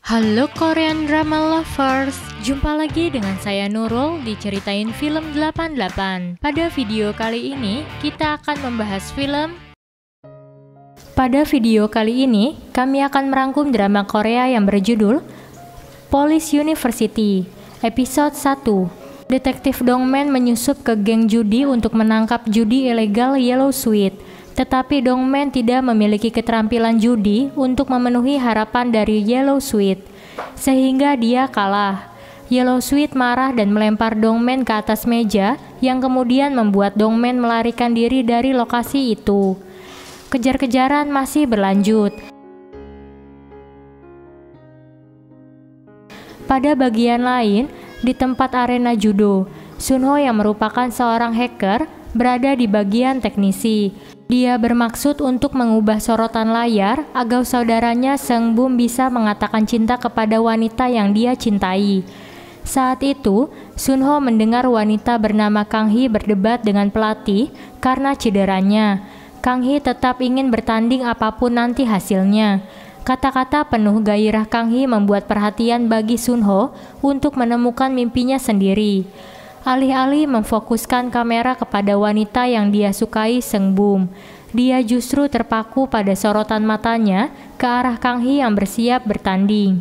Halo Korean Drama Lovers, jumpa lagi dengan saya Nurul di Ceritain Film 88. Pada video kali ini, kita akan membahas film. Pada video kali ini, kami akan merangkum drama Korea yang berjudul Police University, episode 1. Detektif Dongman menyusup ke geng judi untuk menangkap judi ilegal Yellow Suite. Tetapi Dongman tidak memiliki keterampilan judi untuk memenuhi harapan dari Yellow Suite, sehingga dia kalah. Yellow Suite marah dan melempar Dongman ke atas meja, yang kemudian membuat Dongman melarikan diri dari lokasi itu. Kejar-kejaran masih berlanjut. Pada bagian lain, di tempat arena judo, Sunho yang merupakan seorang hacker berada di bagian teknisi. Dia bermaksud untuk mengubah sorotan layar agar saudaranya Seung-bum bisa mengatakan cinta kepada wanita yang dia cintai. Saat itu, Sunho mendengar wanita bernama Kang Hee berdebat dengan pelatih karena cederanya. Kang Hee tetap ingin bertanding apapun nanti hasilnya. Kata-kata penuh gairah Kang Hee membuat perhatian bagi Sunho untuk menemukan mimpinya sendiri. Alih-alih memfokuskan kamera kepada wanita yang dia sukai, Seung-bum, dia justru terpaku pada sorotan matanya ke arah Kang Hee yang bersiap bertanding.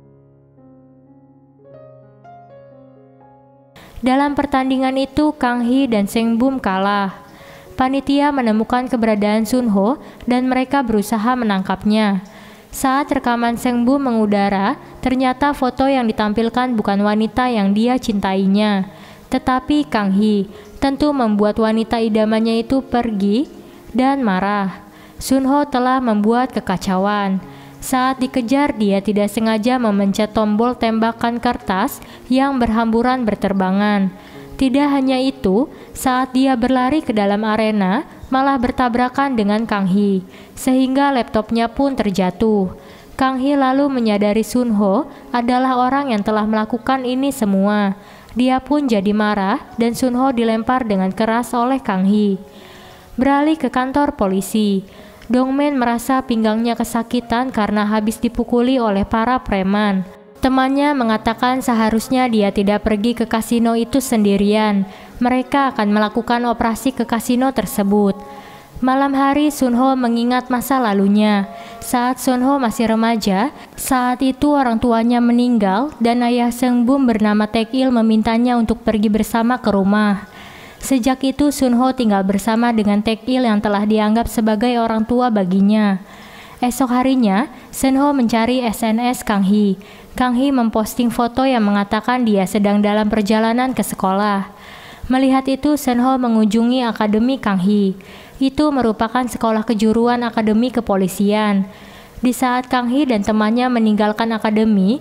Dalam pertandingan itu, Kang Hee dan Seung-bum kalah. Panitia menemukan keberadaan Sunho dan mereka berusaha menangkapnya. Saat rekaman Seung-bum mengudara, ternyata foto yang ditampilkan bukan wanita yang dia cintainya, tetapi Kang Hee. Tentu membuat wanita idamannya itu pergi dan marah. Sunho telah membuat kekacauan. Saat dikejar, dia tidak sengaja memencet tombol tembakan kertas yang berhamburan berterbangan. Tidak hanya itu, saat dia berlari ke dalam arena, malah bertabrakan dengan Kang Hee, sehingga laptopnya pun terjatuh. Kang Hee lalu menyadari Sunho adalah orang yang telah melakukan ini semua. Dia pun jadi marah dan Sunho dilempar dengan keras oleh Kang Hee. Beralih ke kantor polisi, Dongman merasa pinggangnya kesakitan karena habis dipukuli oleh para preman. Temannya mengatakan seharusnya dia tidak pergi ke kasino itu sendirian. Mereka akan melakukan operasi ke kasino tersebut. Malam hari, Sunho mengingat masa lalunya. Saat Sunho masih remaja, saat itu orang tuanya meninggal dan ayah Seung-bum bernama Taek-il memintanya untuk pergi bersama ke rumah. Sejak itu, Sunho tinggal bersama dengan Taek-il yang telah dianggap sebagai orang tua baginya. Esok harinya, Sunho mencari SNS Kang Hee. Kang Hee memposting foto yang mengatakan dia sedang dalam perjalanan ke sekolah. Melihat itu, Sunho mengunjungi akademi Kang Hee. Itu merupakan sekolah kejuruan akademi kepolisian. Di saat Kang Hee dan temannya meninggalkan akademi,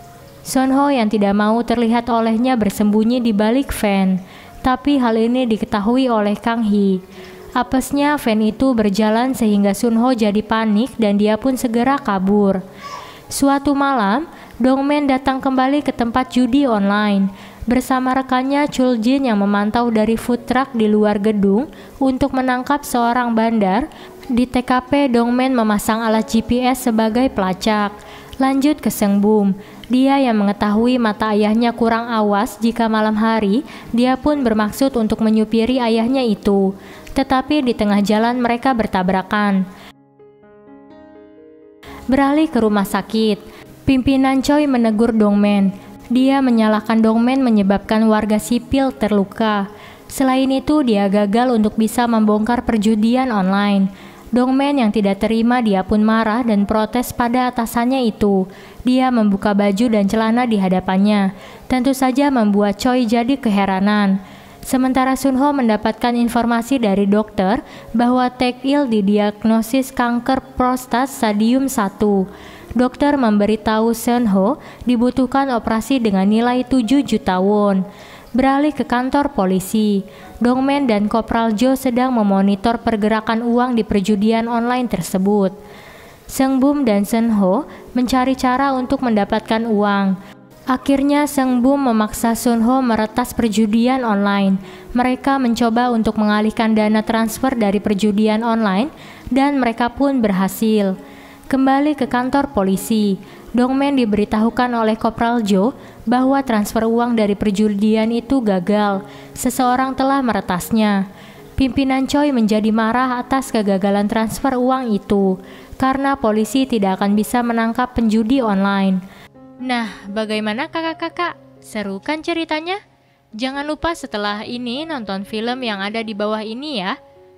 Sunho yang tidak mau terlihat olehnya bersembunyi di balik van. Tapi hal ini diketahui oleh Kang Hee. Apesnya van itu berjalan sehingga Sunho jadi panik dan dia pun segera kabur. Suatu malam, Dongman datang kembali ke tempat judi online bersama rekannya Chul Jin yang memantau dari food truck di luar gedung untuk menangkap seorang bandar. Di TKP, Dongman memasang alat GPS sebagai pelacak. Lanjut ke Seung-bum. Dia yang mengetahui mata ayahnya kurang awas jika malam hari, dia pun bermaksud untuk menyupiri ayahnya itu. Tetapi di tengah jalan mereka bertabrakan. Beralih ke rumah sakit, pimpinan Choi menegur Dongman. Dia menyalahkan Dongman menyebabkan warga sipil terluka. Selain itu, dia gagal untuk bisa membongkar perjudian online. Dongman yang tidak terima, dia pun marah dan protes pada atasannya itu. Dia membuka baju dan celana di hadapannya. Tentu saja membuat Choi jadi keheranan. Sementara Sunho mendapatkan informasi dari dokter bahwa Taek-il didiagnosis kanker prostat stadium 1. Dokter memberitahu Sunho dibutuhkan operasi dengan nilai 7 juta won. Beralih ke kantor polisi, Dongman dan Kopral Jo sedang memonitor pergerakan uang di perjudian online tersebut. Seung-bum dan Sunho mencari cara untuk mendapatkan uang. Akhirnya Seung-bum memaksa Sunho meretas perjudian online. Mereka mencoba untuk mengalihkan dana transfer dari perjudian online dan mereka pun berhasil. Kembali ke kantor polisi, Dongman diberitahukan oleh Kopral Jo bahwa transfer uang dari perjudian itu gagal. Seseorang telah meretasnya. Pimpinan Choi menjadi marah atas kegagalan transfer uang itu karena polisi tidak akan bisa menangkap penjudi online. Nah, bagaimana kakak-kakak? Seru kan ceritanya? Jangan lupa setelah ini nonton film yang ada di bawah ini ya.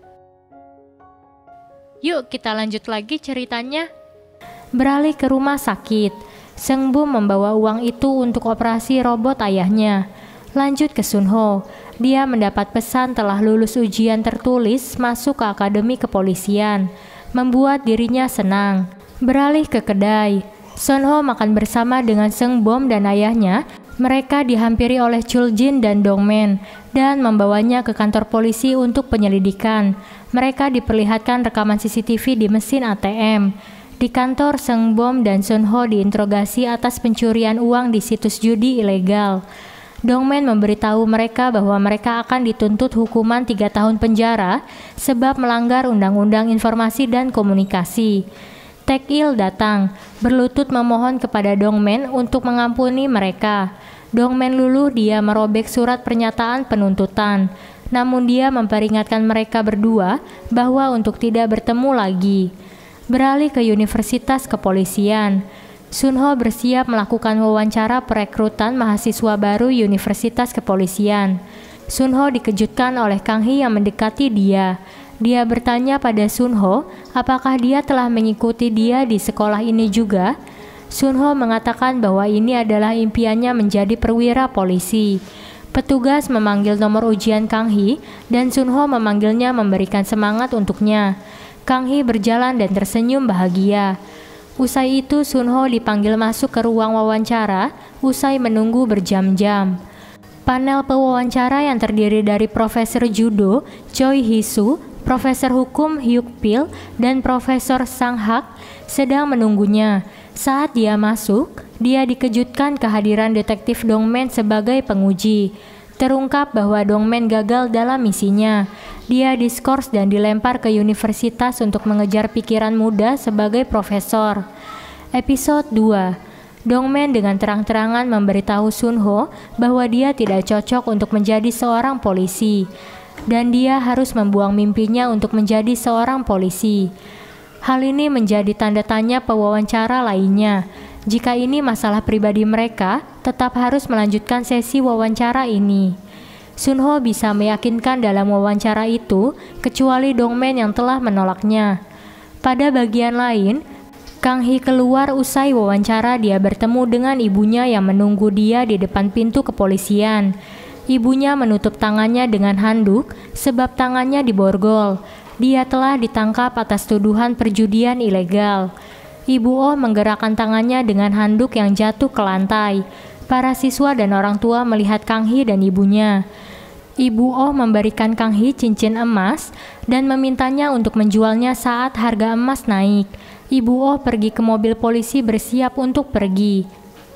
Yuk kita lanjut lagi ceritanya. Beralih ke rumah sakit, Seung-bum membawa uang itu untuk operasi robot ayahnya. Lanjut ke Sun-ho, dia mendapat pesan telah lulus ujian tertulis masuk ke akademi kepolisian, membuat dirinya senang. Beralih ke kedai, Sun-ho makan bersama dengan Seung-bum dan ayahnya. Mereka dihampiri oleh Chul-jin dan Dongman dan membawanya ke kantor polisi untuk penyelidikan. Mereka diperlihatkan rekaman CCTV di mesin ATM. Di kantor, Seung-bum dan Sun-ho diinterogasi atas pencurian uang di situs judi ilegal. Dongman memberitahu mereka bahwa mereka akan dituntut hukuman 3 tahun penjara sebab melanggar Undang-Undang Informasi dan Komunikasi. Taek-il datang, berlutut memohon kepada Dongman untuk mengampuni mereka. Dongman luluh dia merobek surat pernyataan penuntutan, namun dia memperingatkan mereka berdua bahwa untuk tidak bertemu lagi. Beralih ke Universitas Kepolisian, Sun-ho bersiap melakukan wawancara perekrutan mahasiswa baru Universitas Kepolisian. Sun-ho dikejutkan oleh Kang Hee yang mendekati dia. Dia bertanya pada Sun-ho apakah dia telah mengikuti dia di sekolah ini juga. Sun-ho mengatakan bahwa ini adalah impiannya menjadi perwira polisi. Petugas memanggil nomor ujian Kang Hee dan Sun-ho memanggilnya memberikan semangat untuknya. Kang Hee berjalan dan tersenyum bahagia. Usai itu Sun-ho dipanggil masuk ke ruang wawancara usai menunggu berjam-jam. Panel pewawancara yang terdiri dari Profesor Judo Choi Hee-soo, Profesor Hukum Hyuk Pil, dan Profesor Sang Hak sedang menunggunya. Saat dia masuk, dia dikejutkan kehadiran detektif Dongman sebagai penguji. Terungkap bahwa Dongman gagal dalam misinya. Dia diskors dan dilempar ke universitas untuk mengejar pikiran muda sebagai profesor. Episode 2. Dongman dengan terang-terangan memberitahu Sun-ho bahwa dia tidak cocok untuk menjadi seorang polisi, dan dia harus membuang mimpinya untuk menjadi seorang polisi. Hal ini menjadi tanda tanya pewawancara lainnya. Jika ini masalah pribadi mereka, tetap harus melanjutkan sesi wawancara ini. Sun-ho bisa meyakinkan dalam wawancara itu, kecuali Dongman yang telah menolaknya. Pada bagian lain, Kang Hee keluar usai wawancara. Dia bertemu dengan ibunya yang menunggu dia di depan pintu kepolisian. Ibunya menutup tangannya dengan handuk sebab tangannya diborgol. Dia telah ditangkap atas tuduhan perjudian ilegal. Ibu Oh menggerakkan tangannya dengan handuk yang jatuh ke lantai. Para siswa dan orang tua melihat Kang Hee dan ibunya. Ibu Oh memberikan Kang Hee cincin emas dan memintanya untuk menjualnya saat harga emas naik. Ibu Oh pergi ke mobil polisi bersiap untuk pergi.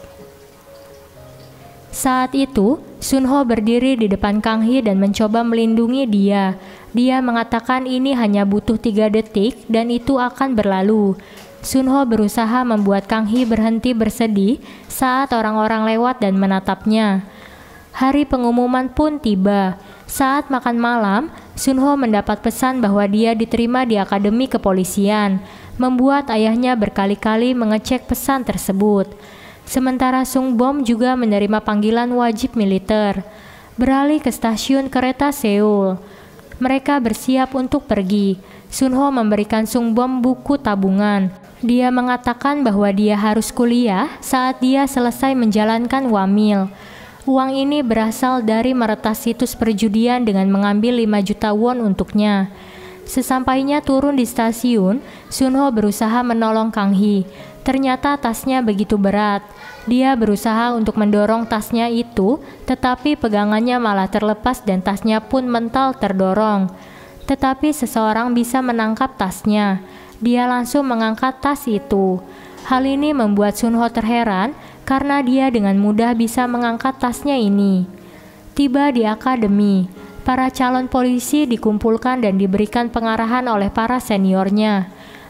Saat itu, Sun-ho berdiri di depan Kang Hee dan mencoba melindungi dia. Dia mengatakan ini hanya butuh 3 detik dan itu akan berlalu. Sun-ho berusaha membuat Kang Hee berhenti bersedih saat orang-orang lewat dan menatapnya. Hari pengumuman pun tiba. Saat makan malam, Sun-ho mendapat pesan bahwa dia diterima di Akademi Kepolisian, membuat ayahnya berkali-kali mengecek pesan tersebut. Sementara Seung-bum juga menerima panggilan wajib militer. Beralih ke stasiun kereta Seoul. Mereka bersiap untuk pergi. Sun-ho memberikan Seung-bum buku tabungan. Dia mengatakan bahwa dia harus kuliah saat dia selesai menjalankan wamil. Uang ini berasal dari meretas situs perjudian dengan mengambil 5 juta won untuknya. Sesampainya turun di stasiun, Sun-ho berusaha menolong Kang Hee. Ternyata tasnya begitu berat. Dia berusaha untuk mendorong tasnya itu, tetapi pegangannya malah terlepas dan tasnya pun mental terdorong. Tetapi seseorang bisa menangkap tasnya. Dia langsung mengangkat tas itu. Hal ini membuat Sun-ho terheran karena dia dengan mudah bisa mengangkat tasnya ini. Tiba di akademi, para calon polisi dikumpulkan dan diberikan pengarahan oleh para seniornya.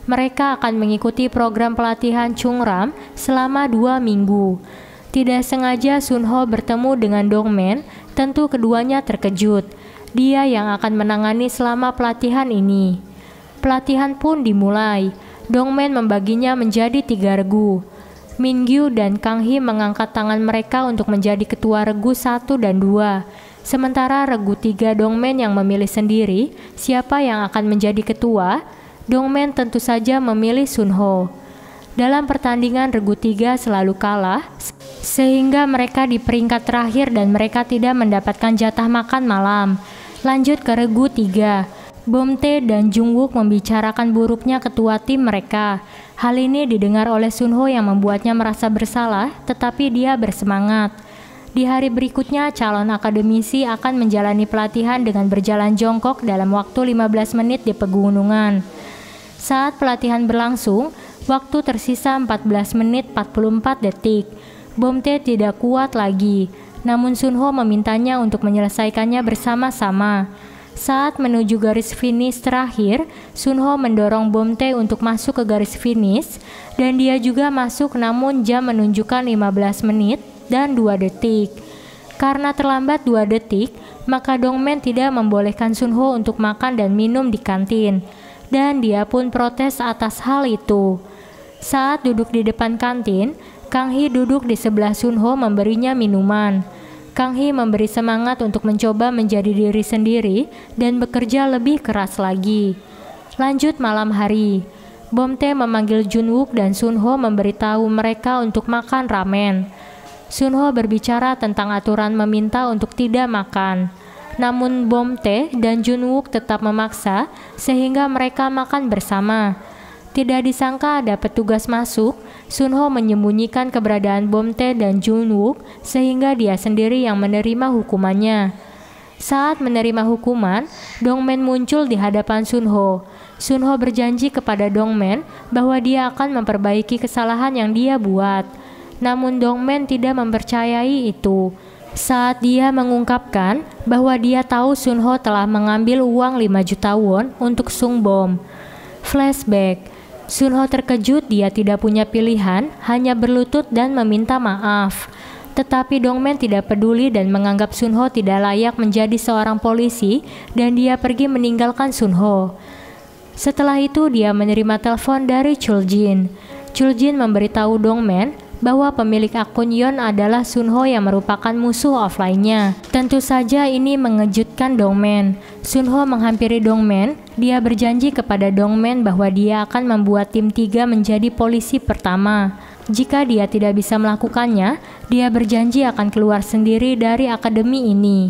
Mereka akan mengikuti program pelatihan Chungram selama 2 minggu. Tidak sengaja Sunho bertemu dengan Dongman, tentu keduanya terkejut. Dia yang akan menangani selama pelatihan ini. Pelatihan pun dimulai. Dongman membaginya menjadi 3 regu. Mingyu dan Kang Hee mengangkat tangan mereka untuk menjadi ketua regu 1 dan 2. Sementara regu 3 Dongman yang memilih sendiri siapa yang akan menjadi ketua. Dongman tentu saja memilih Sunho. Dalam pertandingan regu 3 selalu kalah, sehingga mereka di peringkat terakhir dan mereka tidak mendapatkan jatah makan malam. Lanjut ke regu 3. Bomtae dan Jungwook membicarakan buruknya ketua tim mereka. Hal ini didengar oleh Sunho yang membuatnya merasa bersalah, tetapi dia bersemangat. Di hari berikutnya, calon akademisi akan menjalani pelatihan dengan berjalan jongkok dalam waktu 15 menit di pegunungan. Saat pelatihan berlangsung, waktu tersisa 14 menit 44 detik. Bomtae tidak kuat lagi, namun Sunho memintanya untuk menyelesaikannya bersama-sama. Saat menuju garis finish terakhir, Sunho mendorong Bomtae untuk masuk ke garis finish, dan dia juga masuk namun jam menunjukkan 15 menit dan 2 detik. Karena terlambat 2 detik, maka Dongman tidak membolehkan Sunho untuk makan dan minum di kantin, dan dia pun protes atas hal itu. Saat duduk di depan kantin, Kang Hee duduk di sebelah Sunho memberinya minuman. Kang Hee memberi semangat untuk mencoba menjadi diri sendiri dan bekerja lebih keras lagi. Lanjut malam hari, Bomtae memanggil Junwook dan Sunho memberitahu mereka untuk makan ramen. Sunho berbicara tentang aturan meminta untuk tidak makan. Namun Bomtae dan Junwook tetap memaksa sehingga mereka makan bersama. Tidak disangka ada petugas masuk, Sunho menyembunyikan keberadaan Bomtae dan Junwook sehingga dia sendiri yang menerima hukumannya. Saat menerima hukuman, Dongman muncul di hadapan Sunho. Sunho berjanji kepada Dongman bahwa dia akan memperbaiki kesalahan yang dia buat. Namun Dongman tidak mempercayai itu. Saat dia mengungkapkan bahwa dia tahu Sunho telah mengambil uang 5 juta won untuk Sungbom. Flashback. Sunho terkejut, dia tidak punya pilihan, hanya berlutut dan meminta maaf. Tetapi Dongman tidak peduli dan menganggap Sunho tidak layak menjadi seorang polisi dan dia pergi meninggalkan Sunho. Setelah itu dia menerima telepon dari Chuljin. Chuljin memberitahu Dongman bahwa pemilik akun Yon adalah Sunho yang merupakan musuh offline-nya. Tentu saja ini mengejutkan Dongman. Sunho menghampiri Dongman. Dia berjanji kepada Dongman bahwa dia akan membuat tim 3 menjadi polisi pertama. Jika dia tidak bisa melakukannya, dia berjanji akan keluar sendiri dari akademi ini.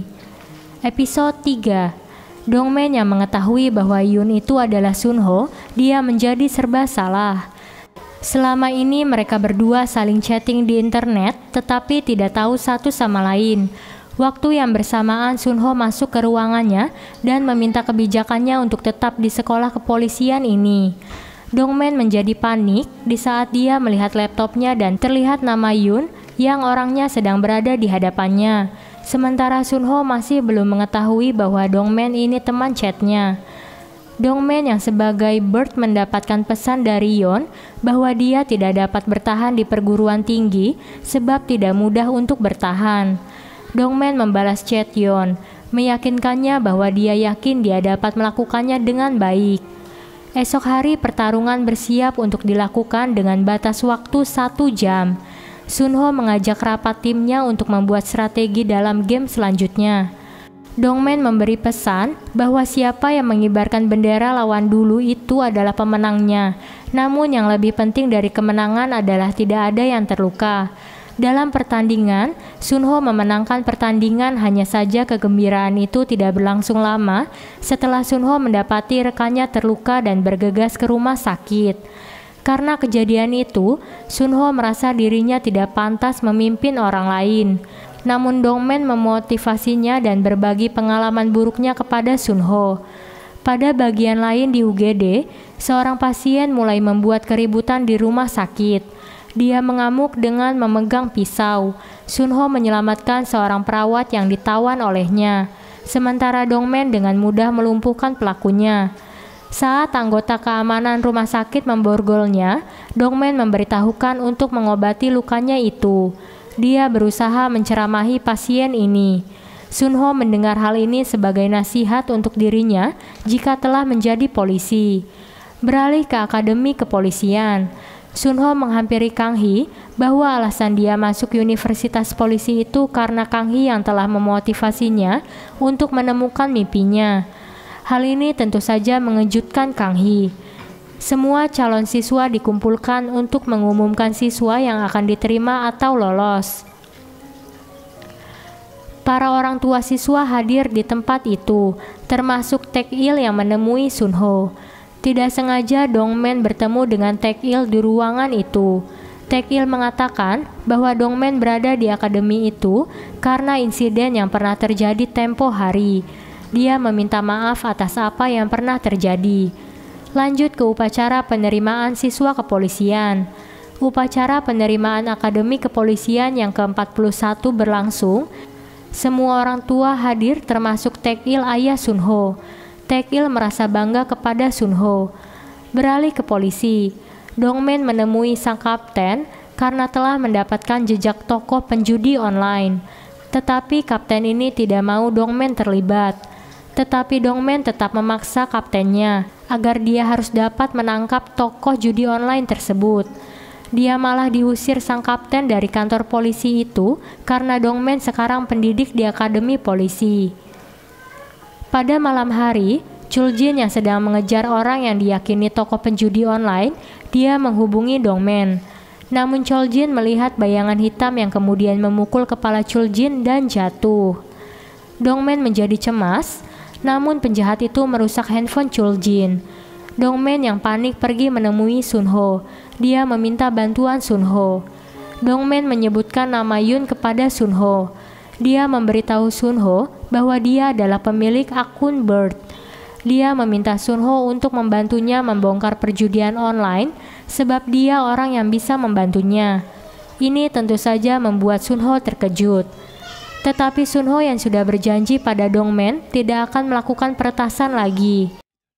Episode 3. Dongman yang mengetahui bahwa Yoon itu adalah Sunho, dia menjadi serba salah. Selama ini mereka berdua saling chatting di internet, tetapi tidak tahu satu sama lain. Waktu yang bersamaan Sunho masuk ke ruangannya dan meminta kebijakannya untuk tetap di sekolah kepolisian ini. Dongman menjadi panik di saat dia melihat laptopnya dan terlihat nama Yoon yang orangnya sedang berada di hadapannya. Sementara Sunho masih belum mengetahui bahwa Dongman ini teman chatnya. Dongman yang sebagai Bird mendapatkan pesan dari Yoon bahwa dia tidak dapat bertahan di perguruan tinggi sebab tidak mudah untuk bertahan. Dongman membalas chat Yoon, meyakinkannya bahwa dia yakin dia dapat melakukannya dengan baik. Esok hari pertarungan bersiap untuk dilakukan dengan batas waktu 1 jam. Sunho mengajak rapat timnya untuk membuat strategi dalam game selanjutnya. Dongman memberi pesan bahwa siapa yang mengibarkan bendera lawan dulu itu adalah pemenangnya. Namun yang lebih penting dari kemenangan adalah tidak ada yang terluka. Dalam pertandingan, Sunho memenangkan pertandingan, hanya saja kegembiraan itu tidak berlangsung lama setelah Sunho mendapati rekannya terluka dan bergegas ke rumah sakit. Karena kejadian itu, Sunho merasa dirinya tidak pantas memimpin orang lain. Namun Dongman memotivasinya dan berbagi pengalaman buruknya kepada Sunho. Pada bagian lain di UGD, seorang pasien mulai membuat keributan di rumah sakit. Dia mengamuk dengan memegang pisau. Sunho menyelamatkan seorang perawat yang ditawan olehnya. Sementara Dongman dengan mudah melumpuhkan pelakunya. Saat anggota keamanan rumah sakit memborgolnya, Dongman memberitahukan untuk mengobati lukanya itu. Dia berusaha menceramahi pasien ini. Sunho mendengar hal ini sebagai nasihat untuk dirinya jika telah menjadi polisi. Beralih ke akademi kepolisian, Sunho menghampiri Kang Hee bahwa alasan dia masuk universitas polisi itu karena Kang Hee yang telah memotivasinya untuk menemukan mimpinya. Hal ini tentu saja mengejutkan Kang Hee. Semua calon siswa dikumpulkan untuk mengumumkan siswa yang akan diterima atau lolos. Para orang tua siswa hadir di tempat itu, termasuk Taek-il yang menemui Sunho. Tidak sengaja Dongman bertemu dengan Taek-il di ruangan itu. Taek-il mengatakan bahwa Dongman berada di akademi itu karena insiden yang pernah terjadi tempo hari. Dia meminta maaf atas apa yang pernah terjadi. Lanjut ke upacara penerimaan siswa kepolisian. Upacara penerimaan akademi kepolisian yang ke-41 berlangsung. Semua orang tua hadir termasuk Taek-il ayah Sunho. Taek-il merasa bangga kepada Sunho. Beralih ke polisi, Dongman menemui sang kapten karena telah mendapatkan jejak tokoh penjudi online. Tetapi kapten ini tidak mau Dongman terlibat. Tetapi Dongman tetap memaksa kaptennya agar dia harus dapat menangkap tokoh judi online tersebut. Dia malah diusir sang kapten dari kantor polisi itu karena Dongman sekarang pendidik di akademi polisi. Pada malam hari, Chul-jin yang sedang mengejar orang yang diyakini tokoh penjudi online, dia menghubungi Dongman. Namun Chul-jin melihat bayangan hitam yang kemudian memukul kepala Chul-jin dan jatuh. Dongman menjadi cemas, namun penjahat itu merusak handphone Chul-jin. Dongman yang panik pergi menemui Sunho. Dia meminta bantuan Sunho. Dongman menyebutkan nama Yun kepada Sunho. Dia memberitahu Sunho bahwa dia adalah pemilik akun Bird. Dia meminta Sunho untuk membantunya membongkar perjudian online sebab dia orang yang bisa membantunya. Ini tentu saja membuat Sunho terkejut. Tetapi Sunho yang sudah berjanji pada Dongman tidak akan melakukan peretasan lagi.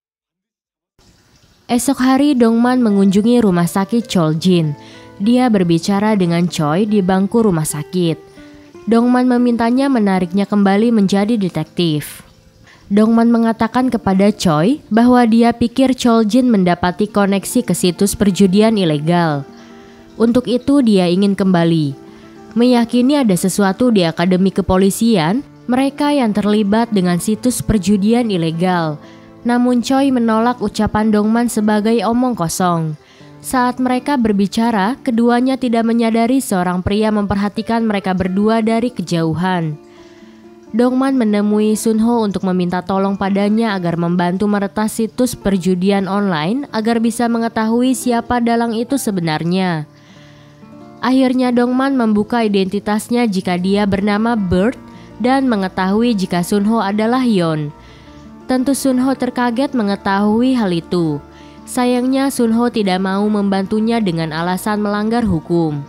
Esok hari Dongman mengunjungi rumah sakit Chol-jin. Dia berbicara dengan Choi di bangku rumah sakit. Dongman memintanya menariknya kembali menjadi detektif. Dongman mengatakan kepada Choi bahwa dia pikir Chol-jin mendapati koneksi ke situs perjudian ilegal. Untuk itu dia ingin kembali. Meyakini ada sesuatu di akademi kepolisian, mereka yang terlibat dengan situs perjudian ilegal. Namun Choi menolak ucapan Dongman sebagai omong kosong. Saat mereka berbicara, keduanya tidak menyadari seorang pria memperhatikan mereka berdua dari kejauhan. Dongman menemui Sunho untuk meminta tolong padanya agar membantu meretas situs perjudian online agar bisa mengetahui siapa dalang itu sebenarnya. Akhirnya Dongman membuka identitasnya jika dia bernama Bird dan mengetahui jika Sunho adalah Yeon. Tentu Sunho terkaget mengetahui hal itu. Sayangnya Sunho tidak mau membantunya dengan alasan melanggar hukum.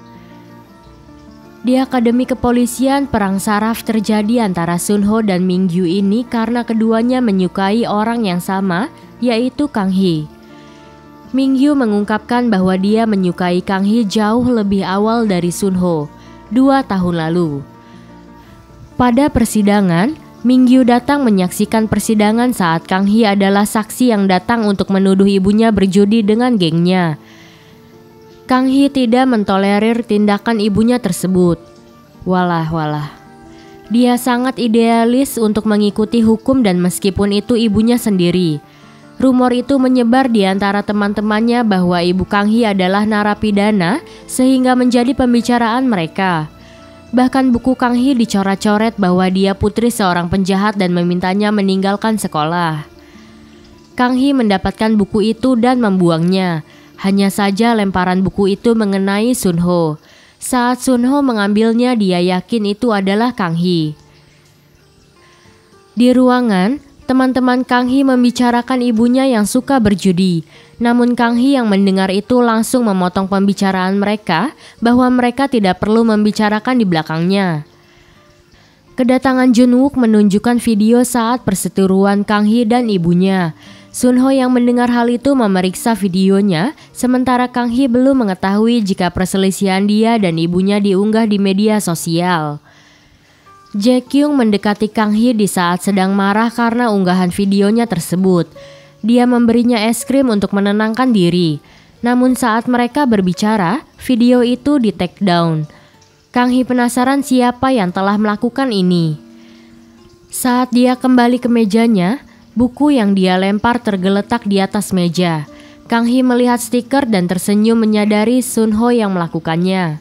Di akademi kepolisian, perang saraf terjadi antara Sunho dan Mingyu ini karena keduanya menyukai orang yang sama, yaitu Kang Hee. Mingyu mengungkapkan bahwa dia menyukai Kang Hee jauh lebih awal dari Sunho, 2 tahun lalu. Pada persidangan, Mingyu datang menyaksikan persidangan saat Kang Hee adalah saksi yang datang untuk menuduh ibunya berjudi dengan gengnya. Kang Hee tidak mentolerir tindakan ibunya tersebut. Walah. Dia sangat idealis untuk mengikuti hukum dan meskipun itu ibunya sendiri. Rumor itu menyebar di antara teman-temannya bahwa ibu Kang Hee adalah narapidana sehingga menjadi pembicaraan mereka. Bahkan buku Kang Hee dicoret-coret bahwa dia putri seorang penjahat dan memintanya meninggalkan sekolah. Kang Hee mendapatkan buku itu dan membuangnya. Hanya saja lemparan buku itu mengenai Sunho. Saat Sunho mengambilnya, dia yakin itu adalah Kang Hee. Di ruangan, teman-teman Kang Hee membicarakan ibunya yang suka berjudi. Namun Kang Hee yang mendengar itu langsung memotong pembicaraan mereka bahwa mereka tidak perlu membicarakan di belakangnya. Kedatangan Junwook menunjukkan video saat perseteruan Kang Hee dan ibunya. Sunho yang mendengar hal itu memeriksa videonya, sementara Kang Hee belum mengetahui jika perselisihan dia dan ibunya diunggah di media sosial. Jae Kyung mendekati Kang Hee di saat sedang marah karena unggahan videonya tersebut. Dia memberinya es krim untuk menenangkan diri. Namun saat mereka berbicara, video itu di take down. Kang Hee penasaran siapa yang telah melakukan ini. Saat dia kembali ke mejanya, buku yang dia lempar tergeletak di atas meja. Kang Hee melihat stiker dan tersenyum menyadari Sunho yang melakukannya.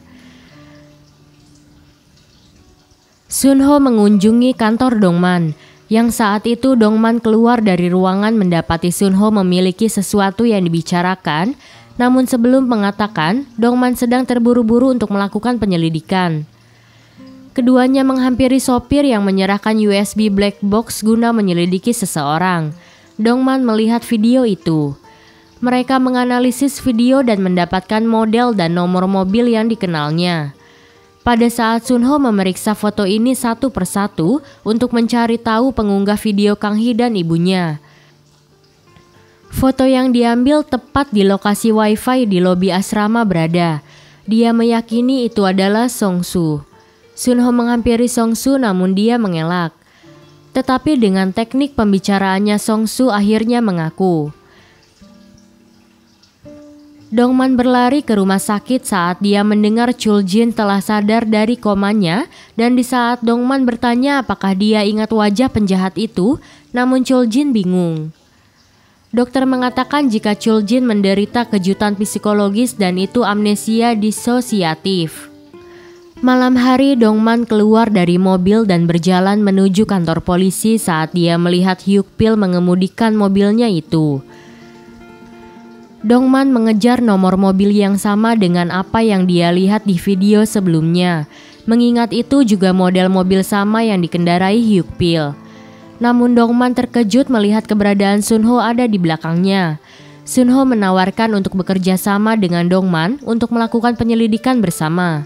Sunho mengunjungi kantor Dongman. Yang saat itu Dongman keluar dari ruangan mendapati Sunho memiliki sesuatu yang dibicarakan. Namun sebelum mengatakan, Dongman sedang terburu-buru untuk melakukan penyelidikan. Keduanya menghampiri sopir yang menyerahkan USB black box guna menyelidiki seseorang. Dongman melihat video itu. Mereka menganalisis video dan mendapatkan model dan nomor mobil yang dikenalnya. Pada saat Sunho memeriksa foto ini satu persatu untuk mencari tahu pengunggah video Kang Hee dan ibunya. Foto yang diambil tepat di lokasi wifi di lobi asrama berada. Dia meyakini itu adalah Song-soo. Sunho menghampiri Song-soo namun dia mengelak. Tetapi dengan teknik pembicaraannya Song-soo akhirnya mengaku. Dongman berlari ke rumah sakit saat dia mendengar Chul Jin telah sadar dari komanya dan di saat Dongman bertanya apakah dia ingat wajah penjahat itu, namun Chul Jin bingung. Dokter mengatakan jika Chul Jin menderita kejutan psikologis dan itu amnesia disosiatif. Malam hari Dongman keluar dari mobil dan berjalan menuju kantor polisi saat dia melihat Hyuk Pil mengemudikan mobilnya itu. Dongman mengejar nomor mobil yang sama dengan apa yang dia lihat di video sebelumnya. Mengingat itu juga model mobil sama yang dikendarai Hyuk Pil. Namun Dongman terkejut melihat keberadaan Sunho ada di belakangnya. Sunho menawarkan untuk bekerja sama dengan Dongman untuk melakukan penyelidikan bersama.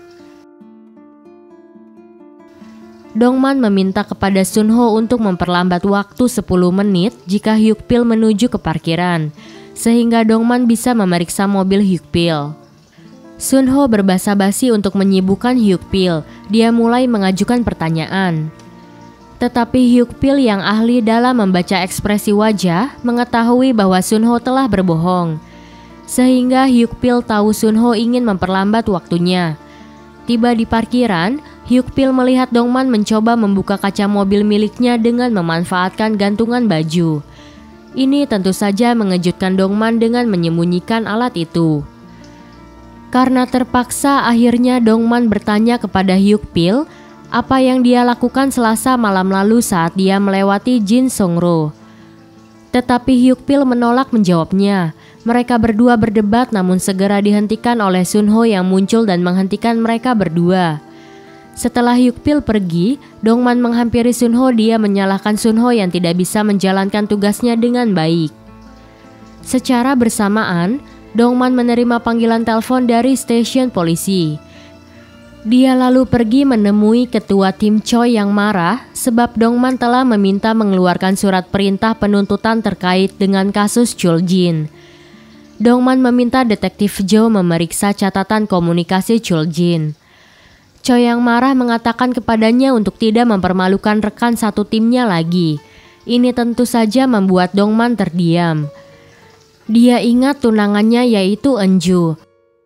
Dongman meminta kepada Sunho untuk memperlambat waktu 10 menit jika Hyuk Pil menuju ke parkiran, sehingga Dongman bisa memeriksa mobil Hyuk Pil. Sunho berbasa-basi untuk menyibukkan Hyuk Pil. Dia mulai mengajukan pertanyaan. Tetapi Hyuk Pil yang ahli dalam membaca ekspresi wajah mengetahui bahwa Sunho telah berbohong. Sehingga Hyuk Pil tahu Sunho ingin memperlambat waktunya. Tiba di parkiran, Hyuk Pil melihat Dongman mencoba membuka kaca mobil miliknya dengan memanfaatkan gantungan baju. Ini tentu saja mengejutkan Dongman dengan menyembunyikan alat itu. Karena terpaksa, akhirnya Dongman bertanya kepada Hyuk Pil apa yang dia lakukan Selasa malam lalu saat dia melewati Jin Song-ro. Tetapi Hyuk Pil menolak menjawabnya. Mereka berdua berdebat namun segera dihentikan oleh Sunho yang muncul dan menghentikan mereka berdua. Setelah Hyuk Pil pergi, Dongman menghampiri Sunho. Dia menyalahkan Sunho yang tidak bisa menjalankan tugasnya dengan baik. Secara bersamaan, Dongman menerima panggilan telepon dari stasiun polisi. Dia lalu pergi menemui ketua tim Choi yang marah sebab Dongman telah meminta mengeluarkan surat perintah penuntutan terkait dengan kasus Chul Jin. Dongman meminta detektif Jo memeriksa catatan komunikasi Chul Jin. Choi yang marah mengatakan kepadanya untuk tidak mempermalukan rekan satu timnya lagi. Ini tentu saja membuat Dongman terdiam. Dia ingat tunangannya yaitu Enju.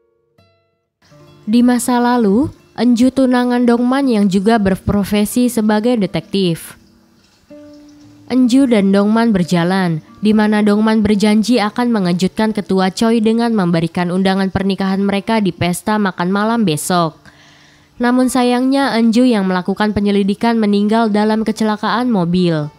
Di masa lalu, Enju tunangan Dongman yang juga berprofesi sebagai detektif. Enju dan Dongman berjalan, di mana Dongman berjanji akan mengejutkan ketua Choi dengan memberikan undangan pernikahan mereka di pesta makan malam besok. Namun sayangnya Enju yang melakukan penyelidikan meninggal dalam kecelakaan mobil.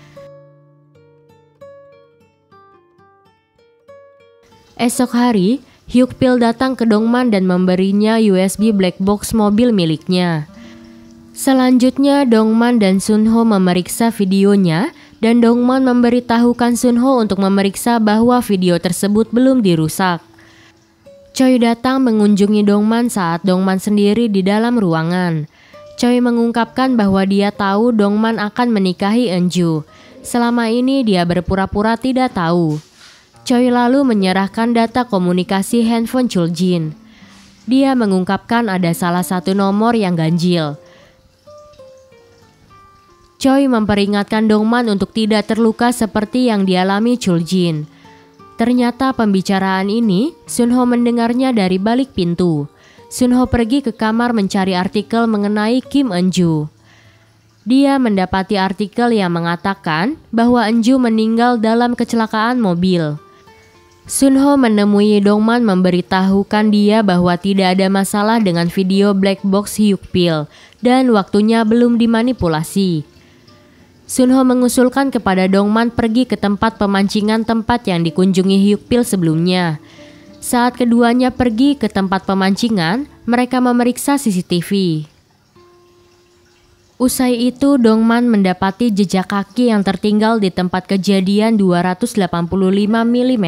Esok hari, Hyuk Pil datang ke Dongman dan memberinya USB black box mobil miliknya. Selanjutnya Dongman dan Sunho memeriksa videonya dan Dongman memberitahukan Sunho untuk memeriksa bahwa video tersebut belum dirusak. Choi datang mengunjungi Dongman saat Dongman sendiri di dalam ruangan. Choi mengungkapkan bahwa dia tahu Dongman akan menikahi Enju. Selama ini dia berpura-pura tidak tahu. Choi lalu menyerahkan data komunikasi handphone Chul Jin. Dia mengungkapkan ada salah satu nomor yang ganjil. Choi memperingatkan Dongman untuk tidak terluka seperti yang dialami Chul Jin. Ternyata pembicaraan ini Sunho mendengarnya dari balik pintu. Sunho pergi ke kamar mencari artikel mengenai Kim Eun-ju. Dia mendapati artikel yang mengatakan bahwa Eun-ju meninggal dalam kecelakaan mobil. Sunho menemui Dongman memberitahukan dia bahwa tidak ada masalah dengan video black box Hyukpil dan waktunya belum dimanipulasi. Sunho mengusulkan kepada Dongman pergi ke tempat pemancingan tempat yang dikunjungi Hyukpil sebelumnya. Saat keduanya pergi ke tempat pemancingan, mereka memeriksa CCTV. Usai itu, Dongman mendapati jejak kaki yang tertinggal di tempat kejadian 285 mm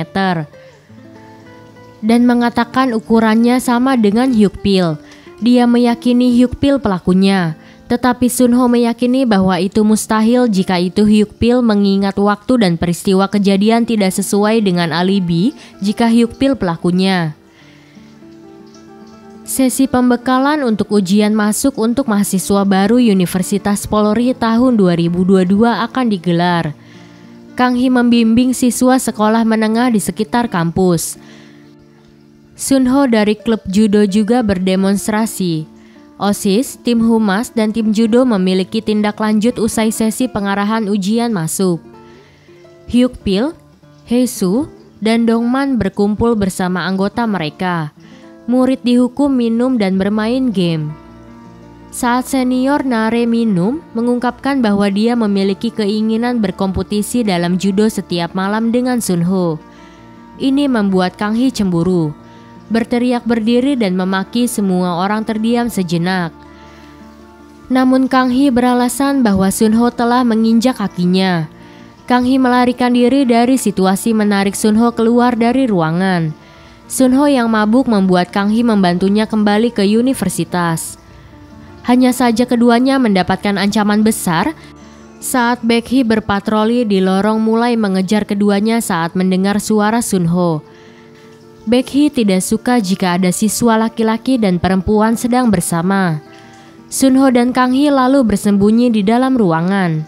dan mengatakan ukurannya sama dengan Hyukpil. Dia meyakini Hyukpil pelakunya. Tetapi Sunho meyakini bahwa itu mustahil jika itu Hyukpil mengingat waktu dan peristiwa kejadian tidak sesuai dengan alibi jika Hyukpil pelakunya. Sesi pembekalan untuk ujian masuk untuk mahasiswa baru Universitas Polri tahun 2022 akan digelar. Kang Hee membimbing siswa sekolah menengah di sekitar kampus. Sunho dari klub judo juga berdemonstrasi. OSIS, tim humas, dan tim judo memiliki tindak lanjut usai sesi pengarahan ujian masuk. Hyukpil, Haesu, dan Dongman berkumpul bersama anggota mereka. Murid dihukum minum dan bermain game. Saat senior Nare Minum mengungkapkan bahwa dia memiliki keinginan berkompetisi dalam judo setiap malam dengan Sunho. Ini membuat Kang Hee cemburu. Berteriak berdiri dan memaki semua orang terdiam sejenak. Namun Kang Hee beralasan bahwa Sunho telah menginjak kakinya. Kang Hee melarikan diri dari situasi menarik Sunho keluar dari ruangan. Sunho yang mabuk membuat Kang Hee membantunya kembali ke universitas. Hanya saja keduanya mendapatkan ancaman besar saat Baek-hee berpatroli di lorong mulai mengejar keduanya saat mendengar suara Sunho. Baek-hee tidak suka jika ada siswa laki-laki dan perempuan sedang bersama. Sunho dan Kang Hee lalu bersembunyi di dalam ruangan.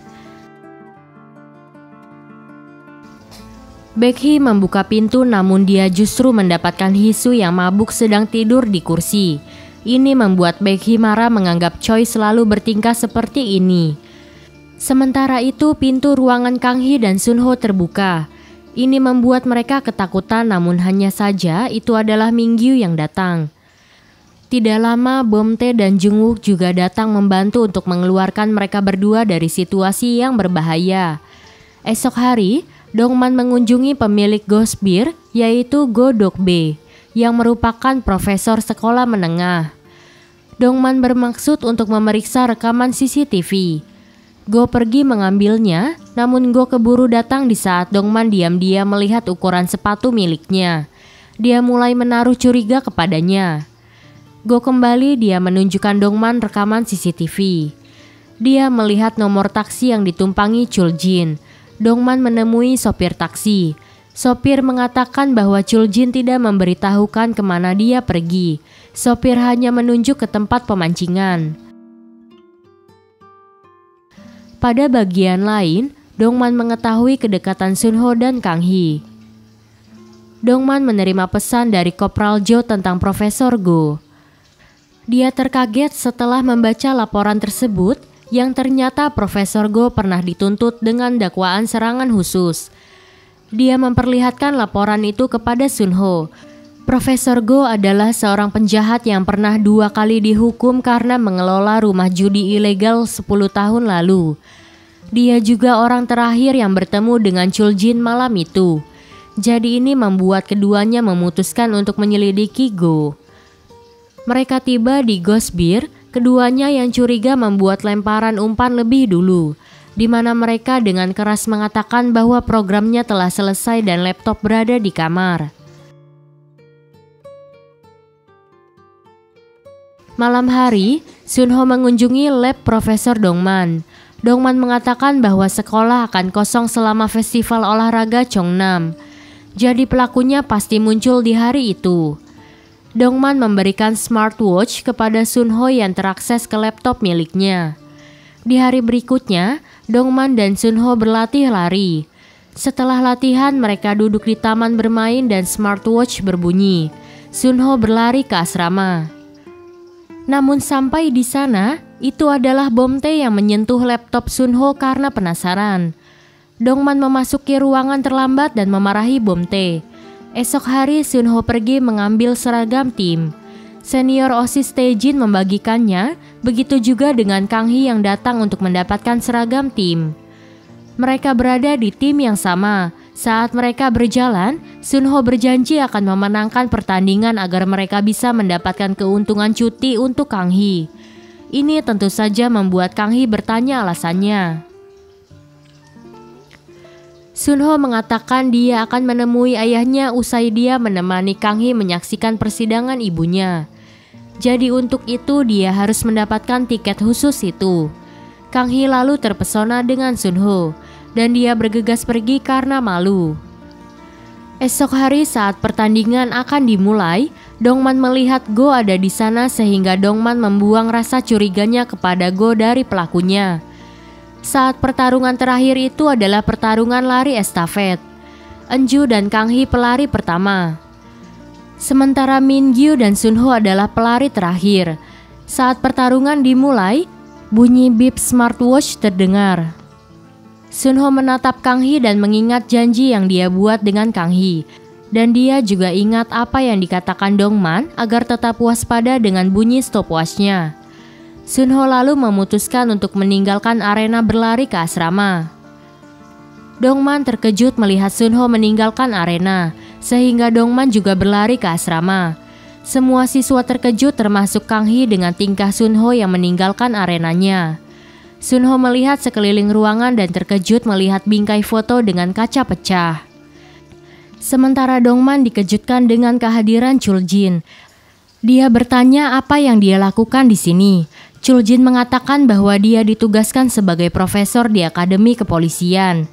Baek-hee membuka pintu namun dia justru mendapatkan Hisu yang mabuk sedang tidur di kursi. Ini membuat Baek-hee marah menganggap Choi selalu bertingkah seperti ini. Sementara itu pintu ruangan Kang Hee dan Sunho terbuka. Ini membuat mereka ketakutan namun hanya saja itu adalah Mingyu yang datang. Tidak lama Bomtae dan Jungwook juga datang membantu untuk mengeluarkan mereka berdua dari situasi yang berbahaya. Esok hari, Dongman mengunjungi pemilik Ghost Beer yaitu Go Dok-bae yang merupakan profesor sekolah menengah. Dongman bermaksud untuk memeriksa rekaman CCTV. Go pergi mengambilnya, namun Go keburu datang di saat Dongman diam-diam melihat ukuran sepatu miliknya. Dia mulai menaruh curiga kepadanya. Go kembali, dia menunjukkan Dongman rekaman CCTV. Dia melihat nomor taksi yang ditumpangi Chul Jin. Dongman menemui sopir taksi. Sopir mengatakan bahwa Chul Jin tidak memberitahukan kemana dia pergi. Sopir hanya menunjuk ke tempat pemancingan. Pada bagian lain, Dongman mengetahui kedekatan Sunho dan Kang Hee. Dongman menerima pesan dari Kopral Jo tentang Profesor Go. Dia terkaget setelah membaca laporan tersebut yang ternyata Profesor Go pernah dituntut dengan dakwaan serangan khusus. Dia memperlihatkan laporan itu kepada Sunho. Profesor Go adalah seorang penjahat yang pernah 2 kali dihukum karena mengelola rumah judi ilegal 10 tahun lalu. Dia juga orang terakhir yang bertemu dengan Chul Jin malam itu. Jadi ini membuat keduanya memutuskan untuk menyelidiki Go. Mereka tiba di Ghost Beer, keduanya yang curiga membuat lemparan umpan lebih dulu, di mana mereka dengan keras mengatakan bahwa programnya telah selesai dan laptop berada di kamar. Malam hari, Sunho mengunjungi lab Profesor Dongman. Dongman mengatakan bahwa sekolah akan kosong selama festival olahraga Cheongnam. Jadi pelakunya pasti muncul di hari itu. Dongman memberikan smartwatch kepada Sunho yang terakses ke laptop miliknya. Di hari berikutnya, Dongman dan Sunho berlatih lari. Setelah latihan, mereka duduk di taman bermain dan smartwatch berbunyi. Sunho berlari ke asrama. Namun sampai di sana, itu adalah Bomtae yang menyentuh laptop Sunho karena penasaran. Dongman memasuki ruangan terlambat dan memarahi Bomtae. Esok hari Sunho pergi mengambil seragam tim. Senior OSIS Taejin membagikannya, begitu juga dengan Kang Hee yang datang untuk mendapatkan seragam tim. Mereka berada di tim yang sama. Saat mereka berjalan, Sunho berjanji akan memenangkan pertandingan agar mereka bisa mendapatkan keuntungan cuti untuk Kang Hee. Ini tentu saja membuat Kang Hee bertanya alasannya. Sunho mengatakan dia akan menemui ayahnya usai dia menemani Kang Hee menyaksikan persidangan ibunya. Jadi untuk itu dia harus mendapatkan tiket khusus itu. Kang Hee lalu terpesona dengan Sunho dan dia bergegas pergi karena malu. Esok hari saat pertandingan akan dimulai, Dongman melihat Go ada di sana sehingga Dongman membuang rasa curiganya kepada Go dari pelakunya. Saat pertarungan terakhir itu adalah pertarungan lari estafet. Eunju dan Kang Hee pelari pertama. Sementara Min Gyu dan Sunho adalah pelari terakhir. Saat pertarungan dimulai, bunyi bip smartwatch terdengar. Sunho menatap Kang Hee dan mengingat janji yang dia buat dengan Kang Hee. Dan dia juga ingat apa yang dikatakan Dongman agar tetap waspada dengan bunyi stopwatch-nya. Sunho lalu memutuskan untuk meninggalkan arena berlari ke asrama. Dongman terkejut melihat Sunho meninggalkan arena, sehingga Dongman juga berlari ke asrama. Semua siswa terkejut termasuk Kang Hee dengan tingkah Sunho yang meninggalkan arenanya. Sunho melihat sekeliling ruangan dan terkejut melihat bingkai foto dengan kaca pecah. Sementara Dongman dikejutkan dengan kehadiran Chuljin. Dia bertanya apa yang dia lakukan di sini. Chuljin mengatakan bahwa dia ditugaskan sebagai profesor di Akademi Kepolisian.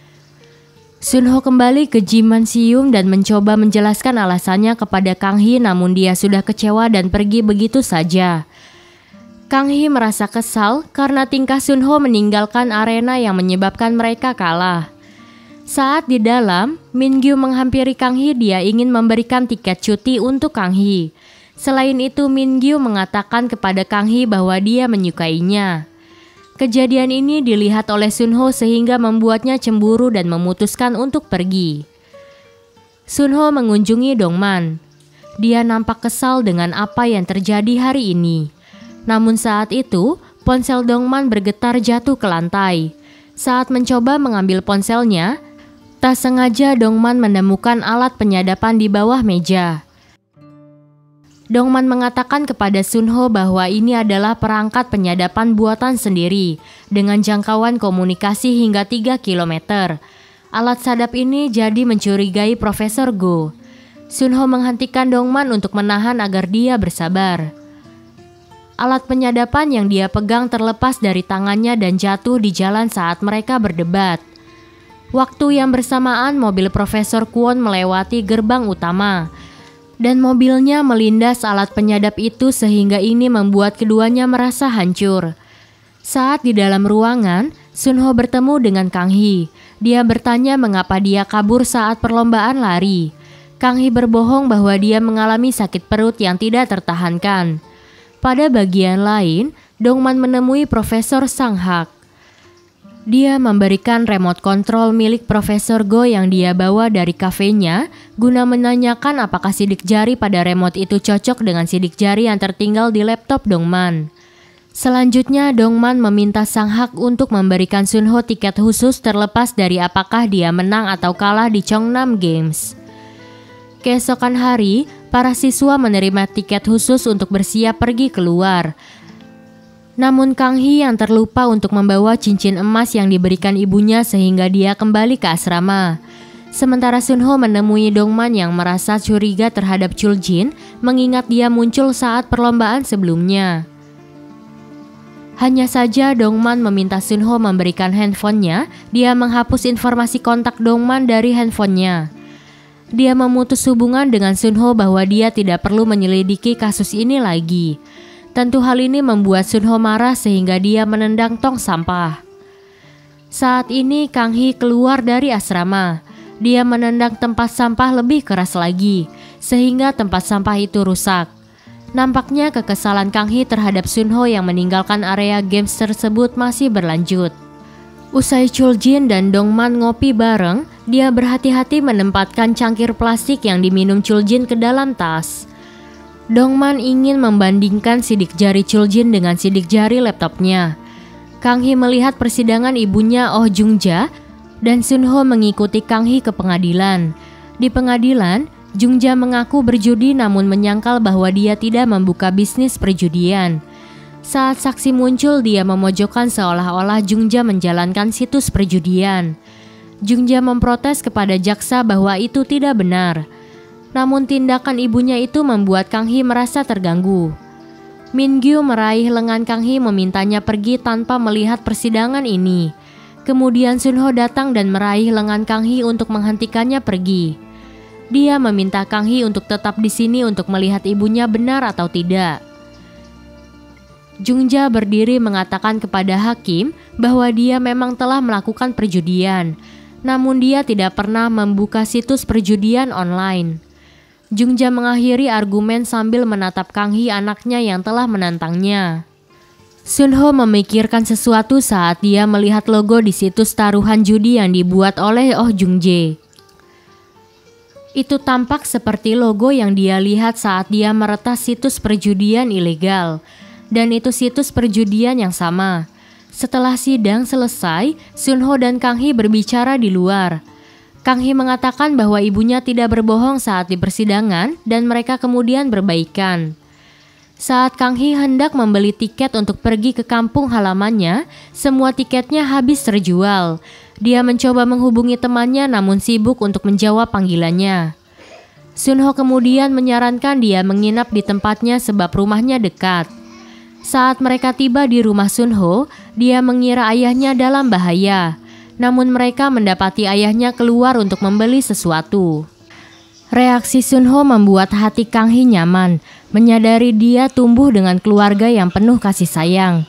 Sunho kembali ke Gymnasium dan mencoba menjelaskan alasannya kepada Kang Hee, namun dia sudah kecewa dan pergi begitu saja. Kang Hee merasa kesal karena tingkah Sunho meninggalkan arena yang menyebabkan mereka kalah. Saat di dalam, Min Gyu menghampiri Kang Hee, dia ingin memberikan tiket cuti untuk Kang Hee. Selain itu, Min Gyu mengatakan kepada Kang Hee bahwa dia menyukainya. Kejadian ini dilihat oleh Sunho sehingga membuatnya cemburu dan memutuskan untuk pergi. Sunho mengunjungi Dongman. Dia nampak kesal dengan apa yang terjadi hari ini. Namun saat itu, ponsel Dongman bergetar jatuh ke lantai. Saat mencoba mengambil ponselnya, tak sengaja Dongman menemukan alat penyadapan di bawah meja. Dongman mengatakan kepada Sunho bahwa ini adalah perangkat penyadapan buatan sendiri dengan jangkauan komunikasi hingga 3 km. Alat sadap ini jadi mencurigai Profesor Go. Sunho menghentikan Dongman untuk menahan agar dia bersabar. Alat penyadapan yang dia pegang terlepas dari tangannya dan jatuh di jalan saat mereka berdebat. Waktu yang bersamaan mobil Profesor Kwon melewati gerbang utama. Dan mobilnya melindas alat penyadap itu sehingga ini membuat keduanya merasa hancur. Saat di dalam ruangan, Sunho bertemu dengan Kang Hee. Dia bertanya mengapa dia kabur saat perlombaan lari. Kang Hee berbohong bahwa dia mengalami sakit perut yang tidak tertahankan. Pada bagian lain, Dongman menemui Profesor Sang Hak. Dia memberikan remote control milik Profesor Go yang dia bawa dari kafenya guna menanyakan apakah sidik jari pada remote itu cocok dengan sidik jari yang tertinggal di laptop Dongman. Selanjutnya, Dongman meminta Sang Hak untuk memberikan Sunho tiket khusus terlepas dari apakah dia menang atau kalah di Cheongnam Games. Keesokan hari, para siswa menerima tiket khusus untuk bersiap pergi keluar. Namun Kang Hee yang terlupa untuk membawa cincin emas yang diberikan ibunya sehingga dia kembali ke asrama. Sementara Sunho menemui Dongman yang merasa curiga terhadap Chuljin mengingat dia muncul saat perlombaan sebelumnya. Hanya saja Dongman meminta Sunho memberikan handphonenya. Dia menghapus informasi kontak Dongman dari handphonenya. Dia memutus hubungan dengan Sunho bahwa dia tidak perlu menyelidiki kasus ini lagi. Tentu hal ini membuat Sunho marah sehingga dia menendang tong sampah. Saat ini Kang Hee keluar dari asrama. Dia menendang tempat sampah lebih keras lagi, sehingga tempat sampah itu rusak. Nampaknya kekesalan Kang Hee terhadap Sunho yang meninggalkan area games tersebut masih berlanjut. Usai Chul Jin dan Dongman ngopi bareng, dia berhati-hati menempatkan cangkir plastik yang diminum Chul Jin ke dalam tas. Dongman ingin membandingkan sidik jari Chul Jin dengan sidik jari laptopnya. Kang Hee melihat persidangan ibunya Oh Jung Ja dan Sunho mengikuti Kang Hee ke pengadilan. Di pengadilan, Jung Ja mengaku berjudi namun menyangkal bahwa dia tidak membuka bisnis perjudian. Saat saksi muncul, dia memojokkan seolah-olah Jung Ja menjalankan situs perjudian. Jung Ja memprotes kepada jaksa bahwa itu tidak benar. Namun tindakan ibunya itu membuat Kang Hee merasa terganggu. Min Gyu meraih lengan Kang Hee memintanya pergi tanpa melihat persidangan ini. Kemudian Sunho datang dan meraih lengan Kang Hee untuk menghentikannya pergi. Dia meminta Kang Hee untuk tetap di sini untuk melihat ibunya benar atau tidak. Jung Ja berdiri mengatakan kepada hakim bahwa dia memang telah melakukan perjudian, namun dia tidak pernah membuka situs perjudian online. Jung Ja mengakhiri argumen sambil menatap Kang Hee, anaknya yang telah menantangnya. Sunho memikirkan sesuatu saat dia melihat logo di situs taruhan judi yang dibuat oleh Oh Jung Jae. Itu tampak seperti logo yang dia lihat saat dia meretas situs perjudian ilegal. Dan itu situs perjudian yang sama. Setelah sidang selesai, Sunho dan Kang Hee berbicara di luar. Kang Hee mengatakan bahwa ibunya tidak berbohong saat di persidangan dan mereka kemudian berbaikan. Saat Kang Hee hendak membeli tiket untuk pergi ke kampung halamannya, semua tiketnya habis terjual. Dia mencoba menghubungi temannya namun sibuk untuk menjawab panggilannya. Sunho kemudian menyarankan dia menginap di tempatnya sebab rumahnya dekat. Saat mereka tiba di rumah Sunho, dia mengira ayahnya dalam bahaya. Namun mereka mendapati ayahnya keluar untuk membeli sesuatu. Reaksi Sunho membuat hati Kang Hee nyaman, menyadari dia tumbuh dengan keluarga yang penuh kasih sayang.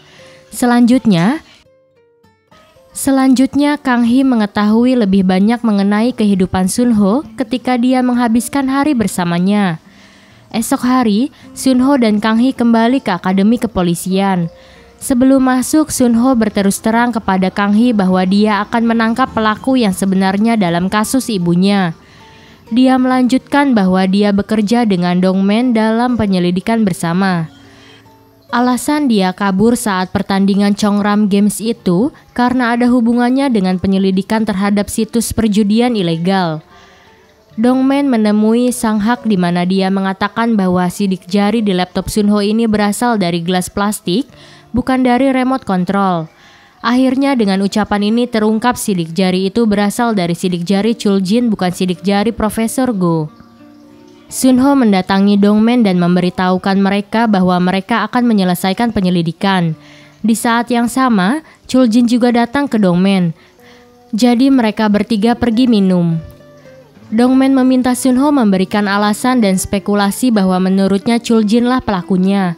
Selanjutnya Kang Hee mengetahui lebih banyak mengenai kehidupan Sunho ketika dia menghabiskan hari bersamanya. Esok hari, Sunho dan Kang Hee kembali ke Akademi Kepolisian. Sebelum masuk, Sunho berterus terang kepada Kang Hee bahwa dia akan menangkap pelaku yang sebenarnya dalam kasus ibunya. Dia melanjutkan bahwa dia bekerja dengan Dongman dalam penyelidikan bersama. Alasan dia kabur saat pertandingan Chongram Games itu karena ada hubungannya dengan penyelidikan terhadap situs perjudian ilegal. Dongman menemui Sang Hak di mana dia mengatakan bahwa sidik jari di laptop Sunho ini berasal dari gelas plastik, bukan dari remote control. Akhirnya dengan ucapan ini terungkap sidik jari itu berasal dari sidik jari Chul Jin, bukan sidik jari Profesor Go. Sunho mendatangi Dongman dan memberitahukan mereka bahwa mereka akan menyelesaikan penyelidikan. Di saat yang sama, Chul Jin juga datang ke Dongman. Jadi mereka bertiga pergi minum. Dongman meminta Sunho memberikan alasan dan spekulasi bahwa menurutnya Chul Jin lah pelakunya.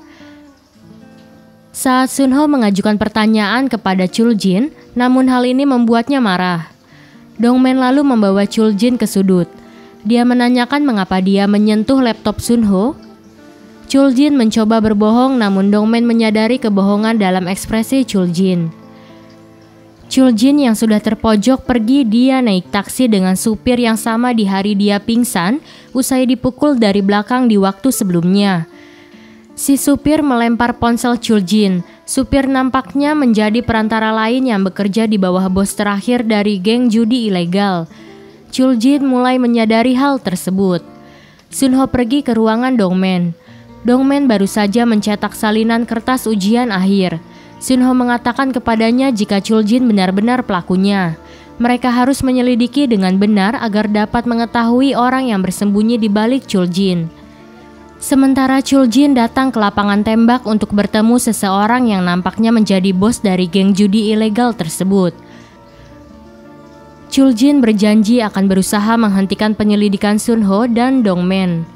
Saat Sunho mengajukan pertanyaan kepada Chul Jin, namun hal ini membuatnya marah. Dongman lalu membawa Chul Jin ke sudut. Dia menanyakan mengapa dia menyentuh laptop Sunho. Chul Jin mencoba berbohong namun Dongman menyadari kebohongan dalam ekspresi Chul Jin. Chul Jin yang sudah terpojok pergi, dia naik taksi dengan supir yang sama di hari dia pingsan usai dipukul dari belakang di waktu sebelumnya. Si supir melempar ponsel Chul Jin. Supir nampaknya menjadi perantara lain yang bekerja di bawah bos terakhir dari geng judi ilegal. Chul Jin mulai menyadari hal tersebut. Sunho pergi ke ruangan Dongman. Dongman baru saja mencetak salinan kertas ujian akhir. Sunho mengatakan kepadanya jika Chul Jin benar-benar pelakunya. Mereka harus menyelidiki dengan benar agar dapat mengetahui orang yang bersembunyi di balik Chul Jin. Sementara Chul-jin datang ke lapangan tembak untuk bertemu seseorang yang nampaknya menjadi bos dari geng judi ilegal tersebut. Chul-jin berjanji akan berusaha menghentikan penyelidikan Sun-ho dan Dong-men.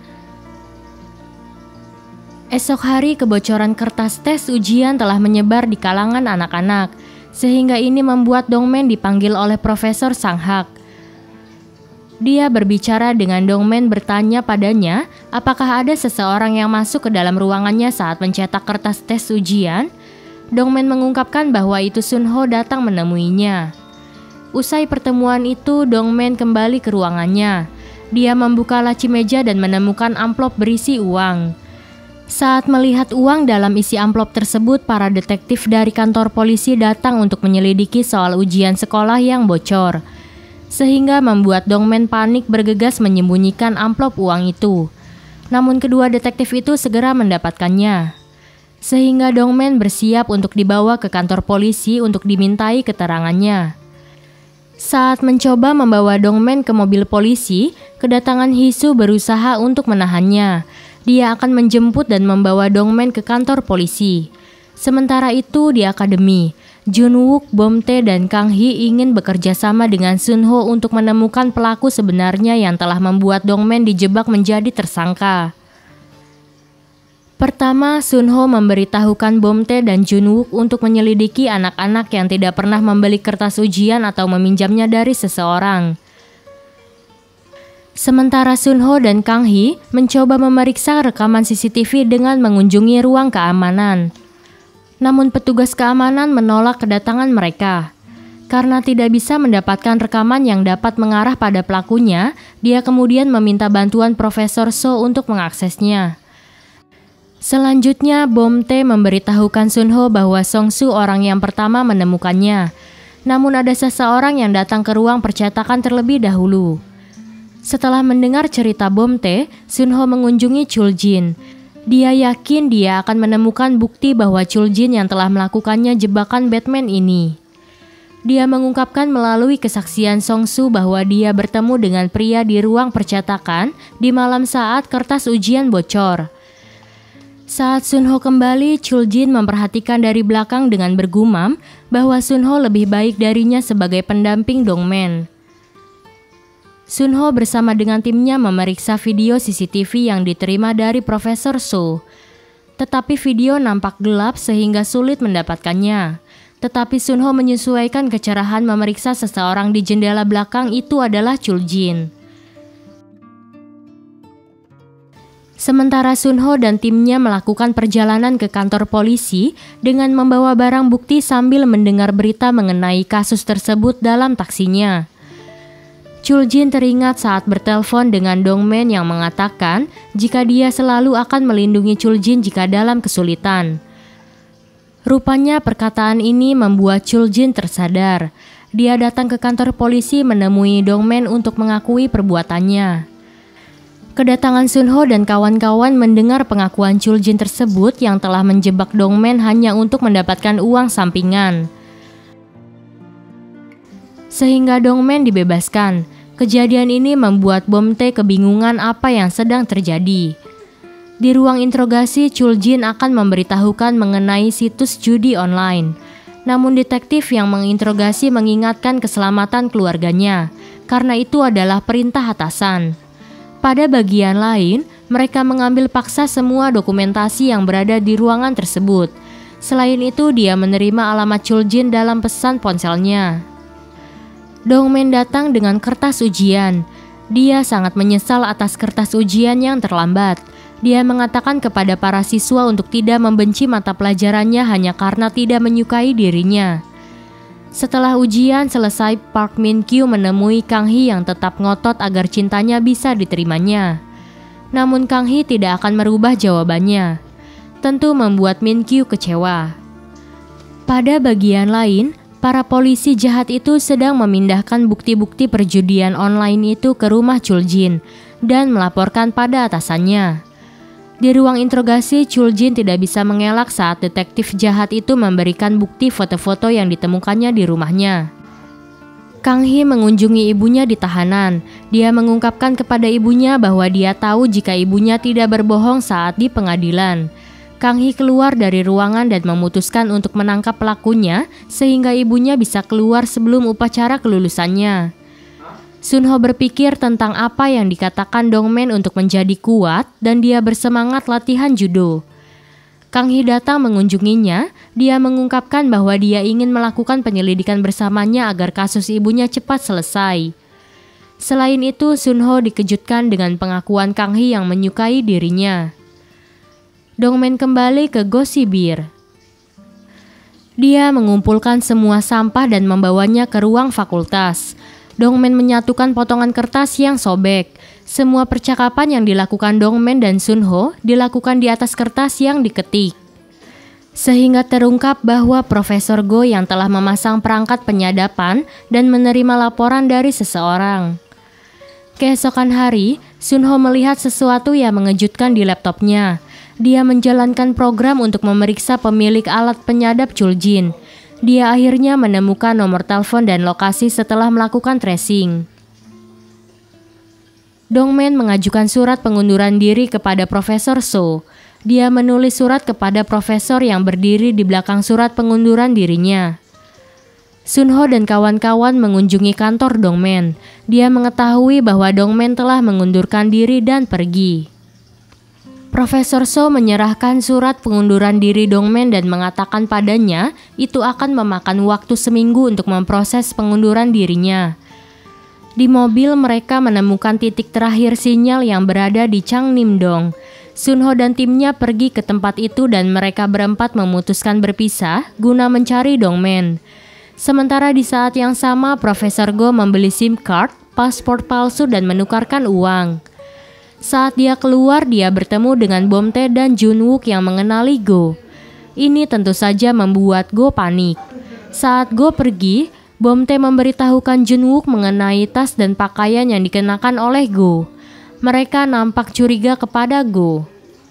Esok hari kebocoran kertas tes ujian telah menyebar di kalangan anak-anak, sehingga ini membuat Dong-men dipanggil oleh Profesor Sang-hak. Dia berbicara dengan Dong-men, bertanya padanya apakah ada seseorang yang masuk ke dalam ruangannya saat mencetak kertas tes ujian. Dong-men mengungkapkan bahwa itu Sun-ho datang menemuinya. Usai pertemuan itu, Dong-men kembali ke ruangannya. Dia membuka laci meja dan menemukan amplop berisi uang. Saat melihat uang dalam isi amplop tersebut, para detektif dari kantor polisi datang untuk menyelidiki soal ujian sekolah yang bocor, sehingga membuat Dong-men panik bergegas menyembunyikan amplop uang itu. Namun kedua detektif itu segera mendapatkannya, sehingga Dong-men bersiap untuk dibawa ke kantor polisi untuk dimintai keterangannya. Saat mencoba membawa Dong-men ke mobil polisi, kedatangan Hee-soo berusaha untuk menahannya. Dia akan menjemput dan membawa Dong-men ke kantor polisi. Sementara itu di akademi, Jun-wook, Bom-tae, dan Kang-hee ingin bekerja sama dengan Sun-ho untuk menemukan pelaku sebenarnya yang telah membuat Dong-men dijebak menjadi tersangka. Pertama, Sun-ho memberitahukan Bom-tae dan Jun-wook untuk menyelidiki anak-anak yang tidak pernah membeli kertas ujian atau meminjamnya dari seseorang. Sementara Sun-ho dan Kang-hee mencoba memeriksa rekaman CCTV dengan mengunjungi ruang keamanan. Namun petugas keamanan menolak kedatangan mereka. Karena tidak bisa mendapatkan rekaman yang dapat mengarah pada pelakunya, dia kemudian meminta bantuan Profesor So untuk mengaksesnya. Selanjutnya, Bom-tae memberitahukan Sun-ho bahwa Song-soo orang yang pertama menemukannya. Namun ada seseorang yang datang ke ruang percetakan terlebih dahulu. Setelah mendengar cerita Bom-tae, Sun-ho mengunjungi Chul-jin. Dia yakin dia akan menemukan bukti bahwa Chul-jin yang telah melakukannya jebakan Batman ini. Dia mengungkapkan melalui kesaksian Song-soo bahwa dia bertemu dengan pria di ruang percetakan di malam saat kertas ujian bocor. Saat Sun-ho kembali, Chul-jin memperhatikan dari belakang dengan bergumam bahwa Sun-ho lebih baik darinya sebagai pendamping Dong-men. Sun-ho bersama dengan timnya memeriksa video CCTV yang diterima dari Profesor So. Tetapi video nampak gelap sehingga sulit mendapatkannya. Tetapi Sun-ho menyesuaikan kecerahan memeriksa seseorang di jendela belakang itu adalah Chul-jin. Sementara Sun-ho dan timnya melakukan perjalanan ke kantor polisi dengan membawa barang bukti sambil mendengar berita mengenai kasus tersebut dalam taksinya. Chul-jin teringat saat bertelepon dengan Dong-men yang mengatakan jika dia selalu akan melindungi Chul-jin jika dalam kesulitan. Rupanya perkataan ini membuat Chul-jin tersadar. Dia datang ke kantor polisi menemui Dong-men untuk mengakui perbuatannya. Kedatangan Sun-ho dan kawan-kawan mendengar pengakuan Chul-jin tersebut yang telah menjebak Dong-men hanya untuk mendapatkan uang sampingan. Sehingga Dong-men dibebaskan. Kejadian ini membuat Bom-tae kebingungan apa yang sedang terjadi. Di ruang interogasi, Chul-jin akan memberitahukan mengenai situs judi online. Namun detektif yang menginterogasi mengingatkan keselamatan keluarganya, karena itu adalah perintah atasan. Pada bagian lain, mereka mengambil paksa semua dokumentasi yang berada di ruangan tersebut. Selain itu, dia menerima alamat Chul-jin dalam pesan ponselnya. Dong-men datang dengan kertas ujian. Dia sangat menyesal atas kertas ujian yang terlambat. Dia mengatakan kepada para siswa untuk tidak membenci mata pelajarannya hanya karena tidak menyukai dirinya. Setelah ujian selesai, Park Min-kyu menemui Kang-hee yang tetap ngotot agar cintanya bisa diterimanya. Namun Kang-hee tidak akan merubah jawabannya. Tentu membuat Min-kyu kecewa. Pada bagian lain, para polisi jahat itu sedang memindahkan bukti-bukti perjudian online itu ke rumah Chul-jin dan melaporkan pada atasannya. Di ruang interogasi, Chul-jin tidak bisa mengelak saat detektif jahat itu memberikan bukti foto-foto yang ditemukannya di rumahnya. Kang Hee mengunjungi ibunya di tahanan. Dia mengungkapkan kepada ibunya bahwa dia tahu jika ibunya tidak berbohong saat di pengadilan. Kang Hee keluar dari ruangan dan memutuskan untuk menangkap pelakunya sehingga ibunya bisa keluar sebelum upacara kelulusannya. Sunho berpikir tentang apa yang dikatakan Dongmen untuk menjadi kuat dan dia bersemangat latihan judo. Kang Hee datang mengunjunginya. Dia mengungkapkan bahwa dia ingin melakukan penyelidikan bersamanya agar kasus ibunya cepat selesai. Selain itu, Sunho dikejutkan dengan pengakuan Kang Hee yang menyukai dirinya. Dongmen kembali ke Gossibir. Dia mengumpulkan semua sampah dan membawanya ke ruang fakultas. Dongmen menyatukan potongan kertas yang sobek. Semua percakapan yang dilakukan Dongmen dan Sunho dilakukan di atas kertas yang diketik. Sehingga terungkap bahwa Profesor Go yang telah memasang perangkat penyadapan dan menerima laporan dari seseorang. Keesokan hari, Sunho melihat sesuatu yang mengejutkan di laptopnya. Dia menjalankan program untuk memeriksa pemilik alat penyadap Chuljin. Dia akhirnya menemukan nomor telepon dan lokasi setelah melakukan tracing. Dongmen mengajukan surat pengunduran diri kepada Profesor So. Dia menulis surat kepada profesor yang berdiri di belakang surat pengunduran dirinya. Sunho dan kawan-kawan mengunjungi kantor Dongmen. Dia mengetahui bahwa Dongmen telah mengundurkan diri dan pergi. Profesor So menyerahkan surat pengunduran diri Dongmen dan mengatakan padanya itu akan memakan waktu seminggu untuk memproses pengunduran dirinya. Di mobil mereka menemukan titik terakhir sinyal yang berada di Changnimdong. Sunho dan timnya pergi ke tempat itu dan mereka berempat memutuskan berpisah guna mencari Dongmen. Sementara di saat yang sama Profesor Go membeli SIM card, paspor palsu dan menukarkan uang. Saat dia keluar, dia bertemu dengan Bomtae dan Junwook yang mengenali Go. Ini tentu saja membuat Go panik. Saat Go pergi, Bomtae memberitahukan Junwook mengenai tas dan pakaian yang dikenakan oleh Go. Mereka nampak curiga kepada Go.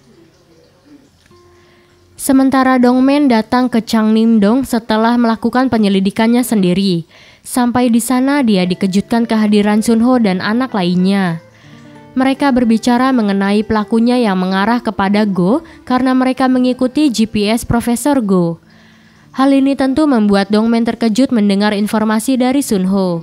Sementara Dongmen datang ke Changnimdong setelah melakukan penyelidikannya sendiri. Sampai di sana dia dikejutkan kehadiran Sunho dan anak lainnya. Mereka berbicara mengenai pelakunya yang mengarah kepada Go karena mereka mengikuti GPS Profesor Go. Hal ini tentu membuat Dongmen terkejut mendengar informasi dari Sunho.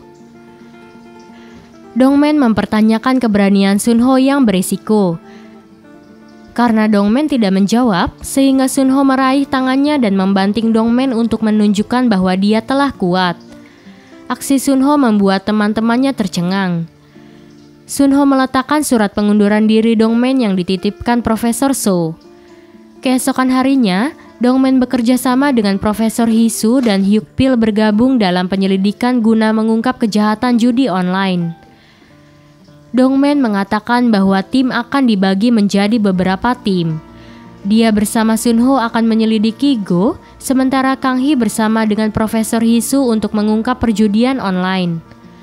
Dongmen mempertanyakan keberanian Sunho yang berisiko. Karena Dongmen tidak menjawab, sehingga Sunho meraih tangannya dan membanting Dongmen untuk menunjukkan bahwa dia telah kuat. Aksi Sunho membuat teman-temannya tercengang. Sunho meletakkan surat pengunduran diri Dongmen yang dititipkan Profesor So. Keesokan harinya, Dongmen bekerja sama dengan Profesor Hisu dan Hyuk-pil bergabung dalam penyelidikan guna mengungkap kejahatan judi online. Dongmen mengatakan bahwa tim akan dibagi menjadi beberapa tim. Dia bersama Sunho akan menyelidiki Go, sementara Kang Hee bersama dengan Profesor Hisu untuk mengungkap perjudian online.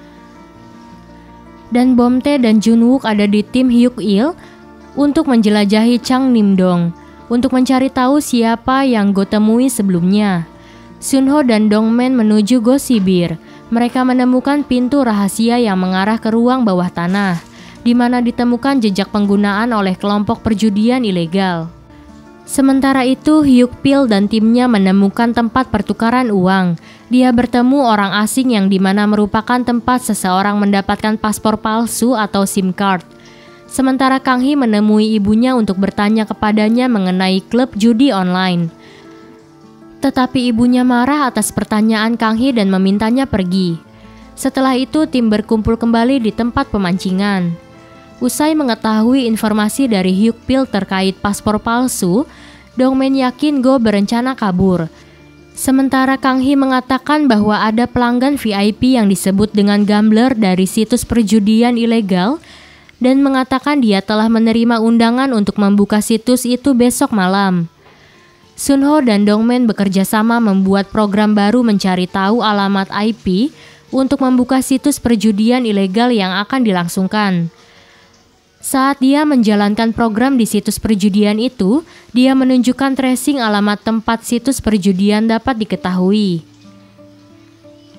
Dan Bomtae dan Junwook ada di tim Hyuk-il untuk menjelajahi Changnimdong, untuk mencari tahu siapa yang Go temui sebelumnya. Sunho dan Dongmen menuju Gossibir. Mereka menemukan pintu rahasia yang mengarah ke ruang bawah tanah, di mana ditemukan jejak penggunaan oleh kelompok perjudian ilegal. Sementara itu, Hyuk-pil dan timnya menemukan tempat pertukaran uang. Dia bertemu orang asing yang dimana merupakan tempat seseorang mendapatkan paspor palsu atau SIM card. Sementara Kang Hee menemui ibunya untuk bertanya kepadanya mengenai klub judi online. Tetapi ibunya marah atas pertanyaan Kang Hee dan memintanya pergi. Setelah itu tim berkumpul kembali di tempat pemancingan. Usai mengetahui informasi dari Hyuk-pil terkait paspor palsu, Dongmen yakin Go berencana kabur. Sementara Kang Hee mengatakan bahwa ada pelanggan VIP yang disebut dengan gambler dari situs perjudian ilegal dan mengatakan dia telah menerima undangan untuk membuka situs itu besok malam. Sunho dan Dongmen bekerja sama membuat program baru mencari tahu alamat IP untuk membuka situs perjudian ilegal yang akan dilangsungkan. Saat dia menjalankan program di situs perjudian itu, dia menunjukkan tracing alamat tempat situs perjudian dapat diketahui.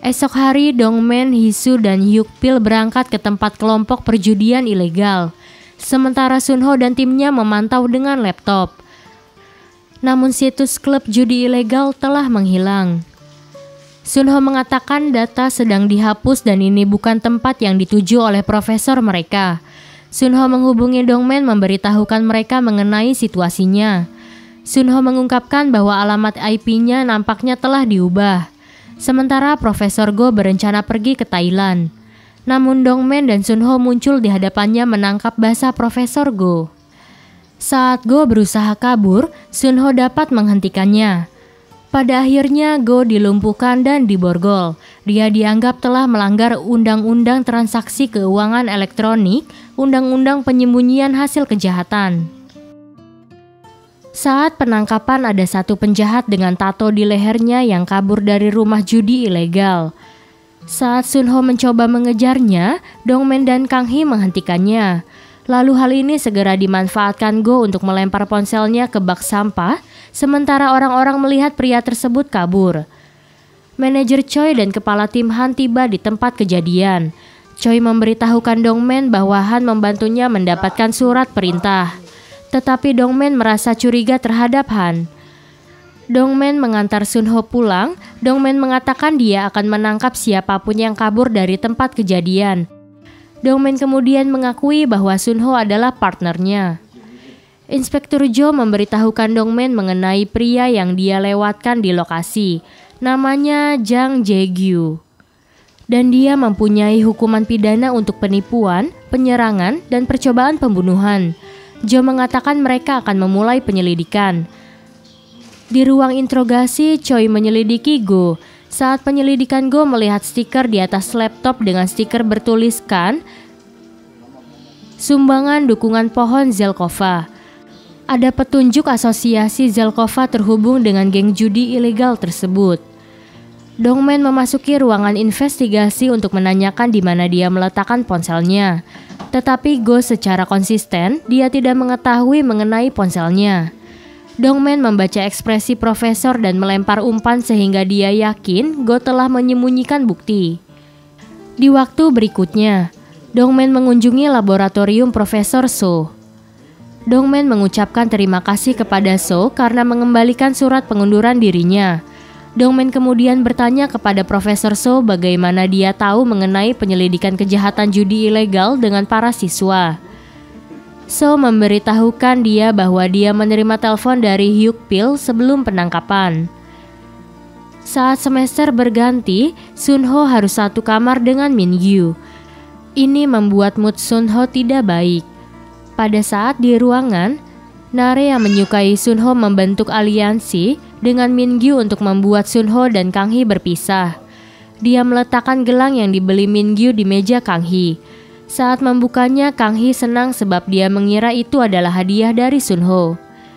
Esok hari Dongmen, Hisu, dan Hyukpil berangkat ke tempat kelompok perjudian ilegal. Sementara Sunho dan timnya memantau dengan laptop. Namun situs klub judi ilegal telah menghilang. Sunho mengatakan data sedang dihapus dan ini bukan tempat yang dituju oleh profesor mereka. Sunho menghubungi Dongmen memberitahukan mereka mengenai situasinya. Sunho mengungkapkan bahwa alamat IP-nya nampaknya telah diubah. Sementara Profesor Go berencana pergi ke Thailand. Namun Dongmen dan Sunho muncul di hadapannya menangkap basah Profesor Go. Saat Go berusaha kabur, Sunho dapat menghentikannya. Pada akhirnya Go dilumpuhkan dan diborgol. Dia dianggap telah melanggar Undang-Undang Transaksi Keuangan Elektronik, Undang-Undang Penyembunyian Hasil Kejahatan. Saat penangkapan ada satu penjahat dengan tato di lehernya yang kabur dari rumah judi ilegal. Saat Sunho mencoba mengejarnya, Dongmen dan Kang Hee menghentikannya. Lalu hal ini segera dimanfaatkan Go untuk melempar ponselnya ke bak sampah, sementara orang-orang melihat pria tersebut kabur. Manajer Choi dan kepala tim Han tiba di tempat kejadian. Choi memberitahukan Dongmen bahwa Han membantunya mendapatkan surat perintah. Tetapi Dongmen merasa curiga terhadap Han. Dongmen mengantar Sunho pulang. Dongmen mengatakan dia akan menangkap siapapun yang kabur dari tempat kejadian. Dongmen kemudian mengakui bahwa Sunho adalah partnernya. Inspektur Jo memberitahukan Dongmen mengenai pria yang dia lewatkan di lokasi. Namanya Jang Jae-gyu. Dan dia mempunyai hukuman pidana untuk penipuan, penyerangan, dan percobaan pembunuhan. Jo mengatakan mereka akan memulai penyelidikan. Di ruang interogasi, Choi menyelidiki Go. Saat penyelidikan, Go melihat stiker di atas laptop dengan stiker bertuliskan sumbangan dukungan pohon Zelkova. Ada petunjuk asosiasi Zelkova terhubung dengan geng judi ilegal tersebut. Dongmen memasuki ruangan investigasi untuk menanyakan di mana dia meletakkan ponselnya. Tetapi Go secara konsisten, dia tidak mengetahui mengenai ponselnya. Dongmen membaca ekspresi profesor dan melempar umpan sehingga dia yakin Go telah menyembunyikan bukti. Di waktu berikutnya, Dongmen mengunjungi laboratorium Profesor So. Dongmen mengucapkan terima kasih kepada So karena mengembalikan surat pengunduran dirinya. Dongmen kemudian bertanya kepada Profesor So bagaimana dia tahu mengenai penyelidikan kejahatan judi ilegal dengan para siswa. So memberitahukan dia bahwa dia menerima telepon dari Hyukpil sebelum penangkapan. Saat semester berganti, Sunho harus satu kamar dengan Min-gyu. Ini membuat mood Sunho tidak baik. Pada saat di ruangan, Nare yang menyukai Sunho membentuk aliansi dengan Min-gyu untuk membuat Sunho dan Kang Hee berpisah. Dia meletakkan gelang yang dibeli Min-gyu di meja Kang Hee. Saat membukanya, Kang Hee senang sebab dia mengira itu adalah hadiah dari Sunho.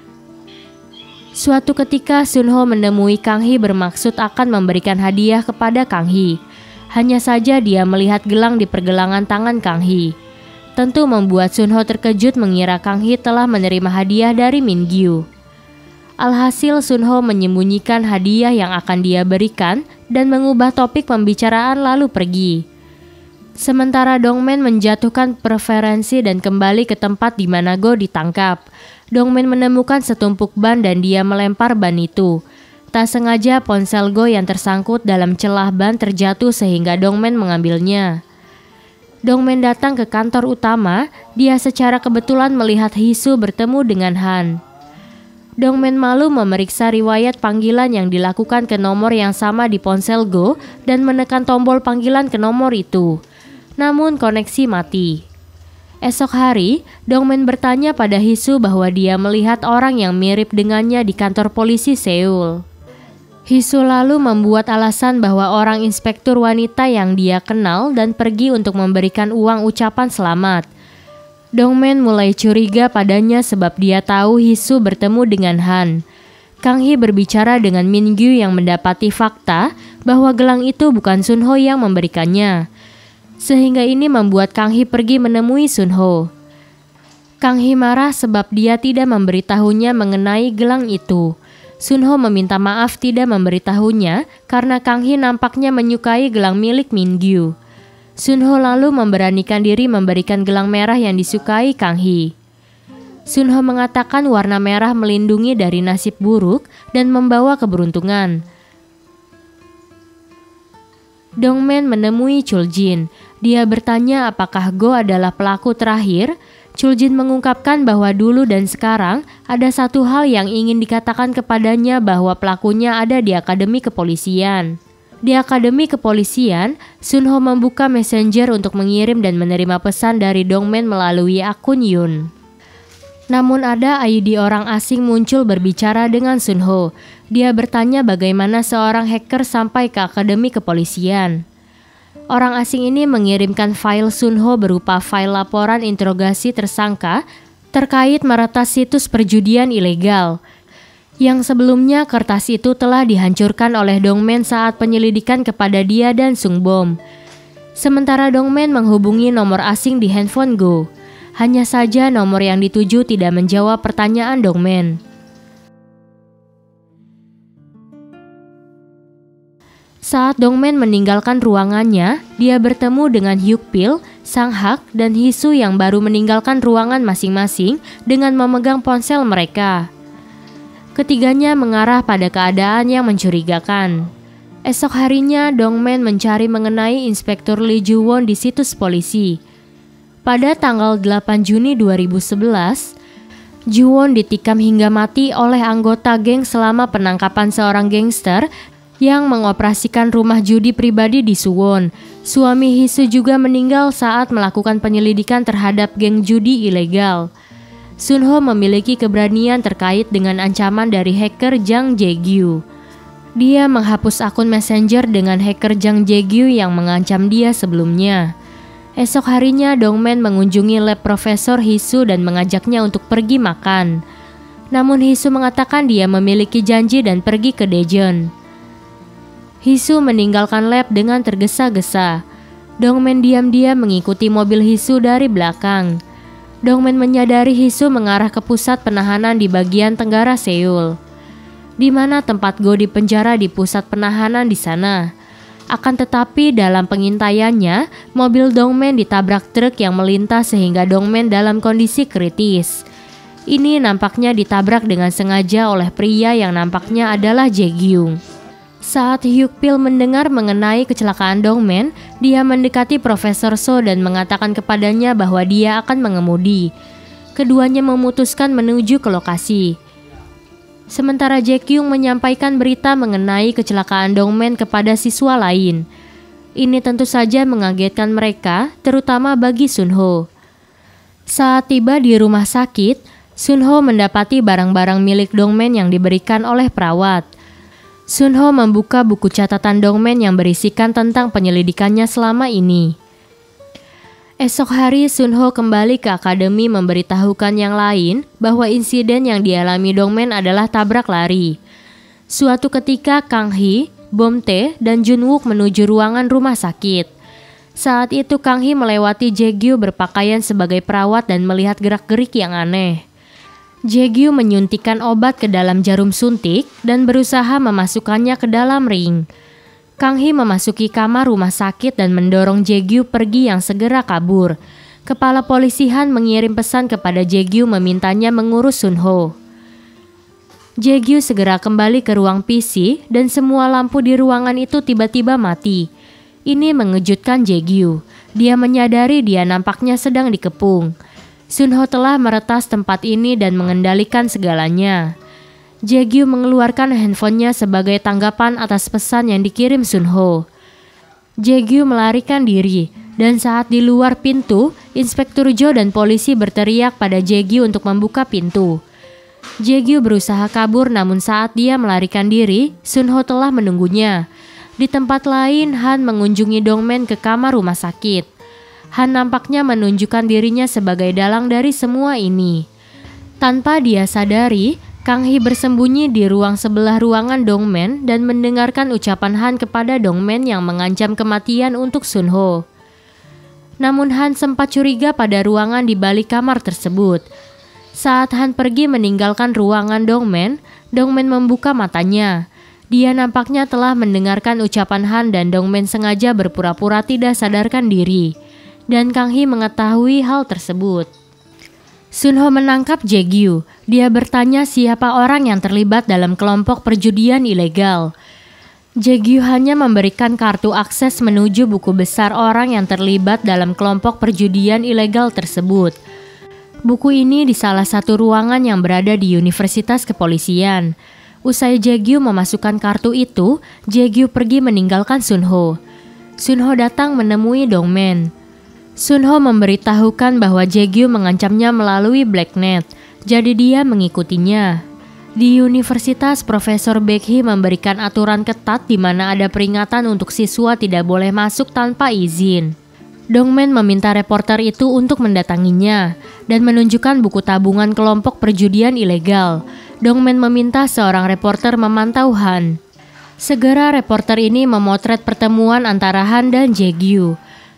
Suatu ketika Sunho menemui Kang Hee bermaksud akan memberikan hadiah kepada Kang Hee. Hanya saja dia melihat gelang di pergelangan tangan Kang Hee. Tentu membuat Sunho terkejut mengira Kang Hee telah menerima hadiah dari Min-gyu. Alhasil Sunho menyembunyikan hadiah yang akan dia berikan dan mengubah topik pembicaraan lalu pergi. Sementara Dongmen menjatuhkan preferensi dan kembali ke tempat di mana Go ditangkap. Dongmen menemukan setumpuk ban dan dia melempar ban itu. Tak sengaja ponsel Go yang tersangkut dalam celah ban terjatuh sehingga Dongmen mengambilnya. Dongmen datang ke kantor utama, dia secara kebetulan melihat Hisu bertemu dengan Han. Dongmen malu memeriksa riwayat panggilan yang dilakukan ke nomor yang sama di ponsel Go dan menekan tombol panggilan ke nomor itu. Namun koneksi mati. Esok hari, Dongmen bertanya pada Hisu bahwa dia melihat orang yang mirip dengannya di kantor polisi Seoul. Hisu lalu membuat alasan bahwa orang inspektur wanita yang dia kenal dan pergi untuk memberikan uang ucapan selamat. Dongmen mulai curiga padanya sebab dia tahu Hisu bertemu dengan Han. Kang Hee berbicara dengan Min-gyu yang mendapati fakta bahwa gelang itu bukan Sunho yang memberikannya. Sehingga ini membuat Kang Hee pergi menemui Sunho. Kang Hee marah sebab dia tidak memberitahunya mengenai gelang itu. Sunho meminta maaf tidak memberitahunya karena Kang Hee nampaknya menyukai gelang milik Mingyu. Sunho lalu memberanikan diri memberikan gelang merah yang disukai Kang Hee. Sunho mengatakan warna merah melindungi dari nasib buruk dan membawa keberuntungan. Dongman menemui Chuljin. Dia bertanya apakah Go adalah pelaku terakhir. Chuljin mengungkapkan bahwa dulu dan sekarang ada satu hal yang ingin dikatakan kepadanya, bahwa pelakunya ada di Akademi Kepolisian. Di Akademi Kepolisian, Sunho membuka Messenger untuk mengirim dan menerima pesan dari Dongman melalui akun Yun. Namun ada ID orang asing muncul berbicara dengan Sunho. Dia bertanya bagaimana seorang hacker sampai ke Akademi Kepolisian. Orang asing ini mengirimkan file Sunho berupa file laporan interogasi tersangka terkait meretas situs perjudian ilegal. Yang sebelumnya kertas itu telah dihancurkan oleh Dongman saat penyelidikan kepada dia dan Sungbom. Sementara Dongman menghubungi nomor asing di handphone Go. Hanya saja nomor yang dituju tidak menjawab pertanyaan Dongman. Saat Dongman meninggalkan ruangannya, dia bertemu dengan Hyukpil, Sang-hak, dan Hisu yang baru meninggalkan ruangan masing-masing dengan memegang ponsel mereka. Ketiganya mengarah pada keadaan yang mencurigakan. Esok harinya, Dongman mencari mengenai Inspektur Lee Ju-won di situs polisi. Pada tanggal 8 Juni 2011, Ju-won ditikam hingga mati oleh anggota geng selama penangkapan seorang gangster yang mengoperasikan rumah judi pribadi di Suwon. Suami Hisu juga meninggal saat melakukan penyelidikan terhadap geng judi ilegal. Sunho memiliki keberanian terkait dengan ancaman dari hacker Jang Jae-gyu. Dia menghapus akun Messenger dengan hacker Jang Jae-gyu yang mengancam dia sebelumnya. Esok harinya Dongman mengunjungi lab Profesor Hisu dan mengajaknya untuk pergi makan. Namun Hisu mengatakan dia memiliki janji dan pergi ke Daejeon. Hisu meninggalkan lab dengan tergesa-gesa. Dongman diam-diam mengikuti mobil Hisu dari belakang. Dongman menyadari Hisu mengarah ke pusat penahanan di bagian tenggara Seoul, di mana tempat Go dipenjara di pusat penahanan di sana. Akan tetapi dalam pengintaiannya, mobil Dongman ditabrak truk yang melintas sehingga Dongman dalam kondisi kritis. Ini nampaknya ditabrak dengan sengaja oleh pria yang nampaknya adalah Jae-gyung. Saat Hyukpil mendengar mengenai kecelakaan Dongman, dia mendekati Profesor So dan mengatakan kepadanya bahwa dia akan mengemudi. Keduanya memutuskan menuju ke lokasi. Sementara Jae-kyung menyampaikan berita mengenai kecelakaan Dongman kepada siswa lain. Ini tentu saja mengagetkan mereka, terutama bagi Sunho. Saat tiba di rumah sakit, Sunho mendapati barang-barang milik Dongman yang diberikan oleh perawat. Sunho membuka buku catatan Dongman yang berisikan tentang penyelidikannya selama ini. Esok hari Sunho kembali ke akademi memberitahukan yang lain bahwa insiden yang dialami Dongman adalah tabrak lari. Suatu ketika Kang Hee, Bom Tae, dan Junwook menuju ruangan rumah sakit. Saat itu Kang Hee melewati Jae-gyu berpakaian sebagai perawat dan melihat gerak-gerik yang aneh. Jae-gyu menyuntikkan obat ke dalam jarum suntik dan berusaha memasukkannya ke dalam ring. Kang Hee memasuki kamar rumah sakit dan mendorong Jae-gyu pergi yang segera kabur. Kepala polisi Han mengirim pesan kepada Jae-gyu memintanya mengurus Sunho. Jae-gyu segera kembali ke ruang PC dan semua lampu di ruangan itu tiba-tiba mati. Ini mengejutkan Jae-gyu. Dia menyadari dia nampaknya sedang dikepung. Sunho telah meretas tempat ini dan mengendalikan segalanya. Jae-gyu mengeluarkan handphonenya sebagai tanggapan atas pesan yang dikirim Sunho. Jae-gyu melarikan diri, dan saat di luar pintu, Inspektur Jo dan polisi berteriak pada Jae-gyu untuk membuka pintu. Jae-gyu berusaha kabur, namun saat dia melarikan diri, Sunho telah menunggunya. Di tempat lain, Han mengunjungi Dongman ke kamar rumah sakit. Han nampaknya menunjukkan dirinya sebagai dalang dari semua ini. Tanpa dia sadari, Kang Hee bersembunyi di ruang sebelah ruangan Dongman dan mendengarkan ucapan Han kepada Dongman yang mengancam kematian untuk Sunho. Namun Han sempat curiga pada ruangan di balik kamar tersebut. Saat Han pergi meninggalkan ruangan Dongman, Dongmen membuka matanya. Dia nampaknya telah mendengarkan ucapan Han dan Dongmen sengaja berpura-pura tidak sadarkan diri. Dan Kang Hee mengetahui hal tersebut. Sunho menangkap Jae-gyu. Dia bertanya siapa orang yang terlibat dalam kelompok perjudian ilegal. Jae-gyu hanya memberikan kartu akses menuju buku besar orang yang terlibat dalam kelompok perjudian ilegal tersebut. Buku ini di salah satu ruangan yang berada di Universitas Kepolisian. Usai Jae-gyu memasukkan kartu itu, Jae-gyu pergi meninggalkan Sunho. Sunho datang menemui Dongmen. Sunho memberitahukan bahwa Jae-gyu mengancamnya melalui Blacknet, jadi dia mengikutinya. Di universitas, Profesor Baek-hee memberikan aturan ketat di mana ada peringatan untuk siswa tidak boleh masuk tanpa izin. Dongmen meminta reporter itu untuk mendatanginya dan menunjukkan buku tabungan kelompok perjudian ilegal. Dongmen meminta seorang reporter memantau Han. Segera reporter ini memotret pertemuan antara Han dan Jae-gyu.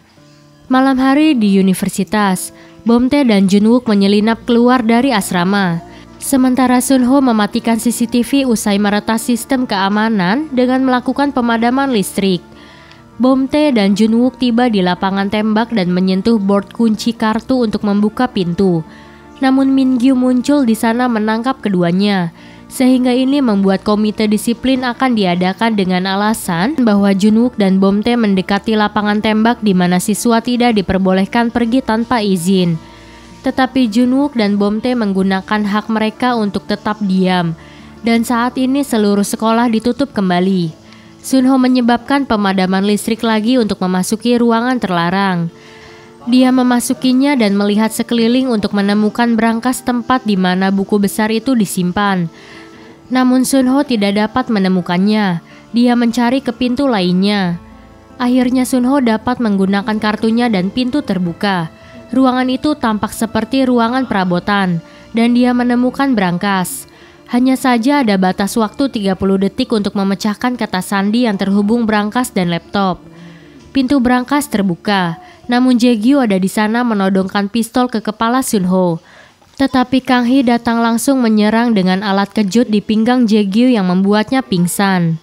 Malam hari di universitas, Bomtae dan Junwook menyelinap keluar dari asrama. Sementara Sunho mematikan CCTV usai meretas sistem keamanan dengan melakukan pemadaman listrik. Bomtae dan Junwook tiba di lapangan tembak dan menyentuh board kunci kartu untuk membuka pintu. Namun Min-gyu muncul di sana menangkap keduanya. Sehingga ini membuat komite disiplin akan diadakan dengan alasan bahwa Junwook dan Bomtae mendekati lapangan tembak di mana siswa tidak diperbolehkan pergi tanpa izin. Tetapi Junwook dan Bomtae menggunakan hak mereka untuk tetap diam. Dan saat ini seluruh sekolah ditutup kembali. Sunho menyebabkan pemadaman listrik lagi untuk memasuki ruangan terlarang. Dia memasukinya dan melihat sekeliling untuk menemukan brankas tempat di mana buku besar itu disimpan. Namun Sunho tidak dapat menemukannya. Dia mencari ke pintu lainnya. Akhirnya Sunho dapat menggunakan kartunya dan pintu terbuka. Ruangan itu tampak seperti ruangan perabotan dan dia menemukan brankas. Hanya saja ada batas waktu 30 detik untuk memecahkan kata sandi yang terhubung brankas dan laptop. Pintu brankas terbuka, namun Jae-gyu ada di sana menodongkan pistol ke kepala Sunho. Tetapi Kang Hee datang langsung menyerang dengan alat kejut di pinggang Jae-gyu yang membuatnya pingsan.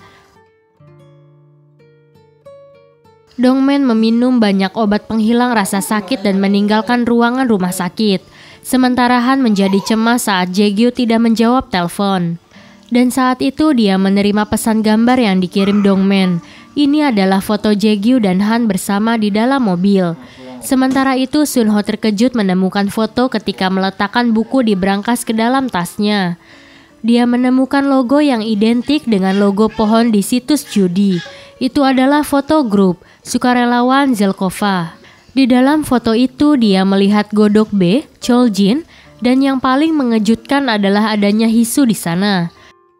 Dongmen meminum banyak obat penghilang rasa sakit dan meninggalkan ruangan rumah sakit. Sementara Han menjadi cemas saat Jae-gyu tidak menjawab telepon. Dan saat itu dia menerima pesan gambar yang dikirim Dongmen. Ini adalah foto Jae-gyu dan Han bersama di dalam mobil. Sementara itu Sunho terkejut menemukan foto ketika meletakkan buku di brankas ke dalam tasnya. Dia menemukan logo yang identik dengan logo pohon di situs judi. Itu adalah foto grup sukarelawan Zelkova. Di dalam foto itu dia melihat Godok B, Choljin, dan yang paling mengejutkan adalah adanya Hisu di sana.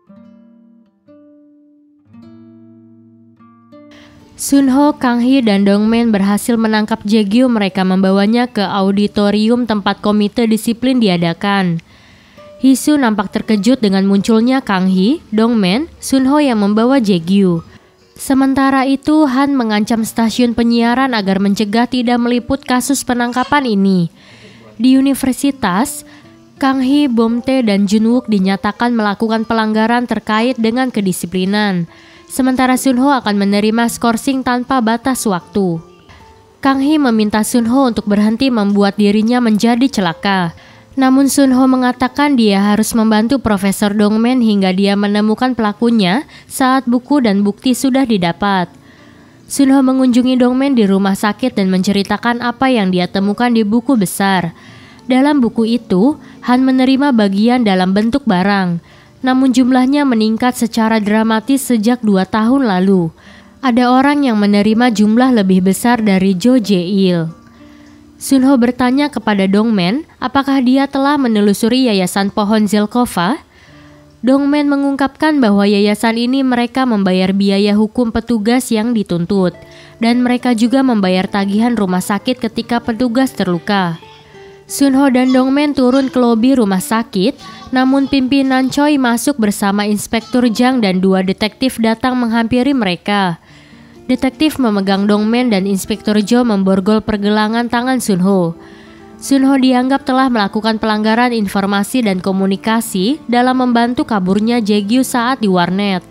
Sunho, Kang Hee, dan Dongmen berhasil menangkap Jae-gyu. Mereka membawanya ke auditorium tempat komite disiplin diadakan. Hisu nampak terkejut dengan munculnya Kang Hee, Dongmen, Sunho yang membawa Jae-gyu. Sementara itu, Han mengancam stasiun penyiaran agar mencegah tidak meliput kasus penangkapan ini. Di universitas, Kang Hee, Bomtae, dan Junwook dinyatakan melakukan pelanggaran terkait dengan kedisiplinan. Sementara Sunho akan menerima skorsing tanpa batas waktu. Kang Hee meminta Sunho untuk berhenti membuat dirinya menjadi celaka. Namun Sunho mengatakan dia harus membantu Profesor Dongmen hingga dia menemukan pelakunya saat buku dan bukti sudah didapat. Sunho mengunjungi Dongmen di rumah sakit dan menceritakan apa yang dia temukan di buku besar. Dalam buku itu, Han menerima bagian dalam bentuk barang. Namun jumlahnya meningkat secara dramatis sejak 2 tahun lalu. Ada orang yang menerima jumlah lebih besar dari Jo Jae-il. Sunho bertanya kepada Dongmen apakah dia telah menelusuri yayasan pohon Zelkova. Dongmen mengungkapkan bahwa yayasan ini mereka membayar biaya hukum petugas yang dituntut dan mereka juga membayar tagihan rumah sakit ketika petugas terluka. Sunho dan Dongmen turun ke lobi rumah sakit, namun pimpinan Choi masuk bersama Inspektur Jang dan 2 detektif datang menghampiri mereka. Detektif memegang Dongmen dan Inspektur Jo memborgol pergelangan tangan Sunho. Sunho dianggap telah melakukan pelanggaran informasi dan komunikasi dalam membantu kaburnya Jae-gyu saat di warnet.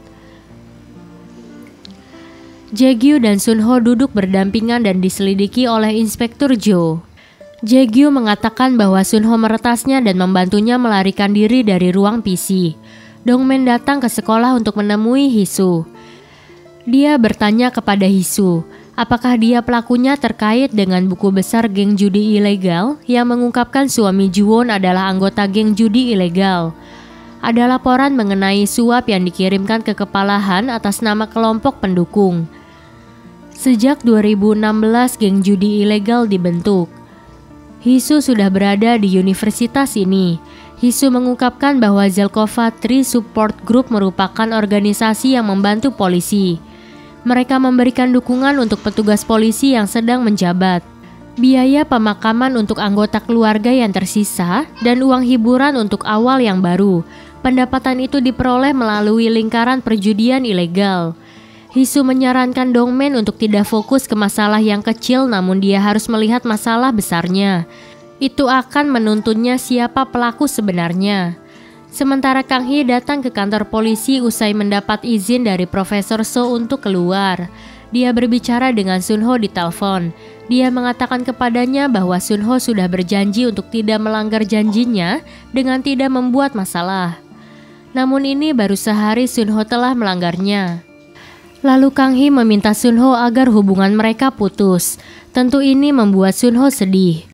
Jae-gyu dan Sunho duduk berdampingan dan diselidiki oleh Inspektur Jo. Jae-gyu mengatakan bahwa Sunho meretasnya dan membantunya melarikan diri dari ruang PC. Dongmen datang ke sekolah untuk menemui Hisu. Dia bertanya kepada Hisu, apakah dia pelakunya terkait dengan buku besar geng judi ilegal yang mengungkapkan suami Juwon adalah anggota geng judi ilegal. Ada laporan mengenai suap yang dikirimkan ke kepala Han atas nama kelompok pendukung. Sejak 2016 geng judi ilegal dibentuk. Hisu sudah berada di universitas ini. Hisu mengungkapkan bahwa Zelkova Tree Support Group merupakan organisasi yang membantu polisi. Mereka memberikan dukungan untuk petugas polisi yang sedang menjabat, biaya pemakaman untuk anggota keluarga yang tersisa, dan uang hiburan untuk awal yang baru. Pendapatan itu diperoleh melalui lingkaran perjudian ilegal. Hisu menyarankan Dongmen untuk tidak fokus ke masalah yang kecil, namun dia harus melihat masalah besarnya. Itu akan menuntunnya siapa pelaku sebenarnya. Sementara Kang Hee datang ke kantor polisi usai mendapat izin dari Profesor So untuk keluar. Dia berbicara dengan Sunho di telepon. Dia mengatakan kepadanya bahwa Sunho sudah berjanji untuk tidak melanggar janjinya dengan tidak membuat masalah. Namun ini baru sehari Sunho telah melanggarnya. Lalu Kang Hee meminta Sunho agar hubungan mereka putus. Tentu ini membuat Sunho sedih.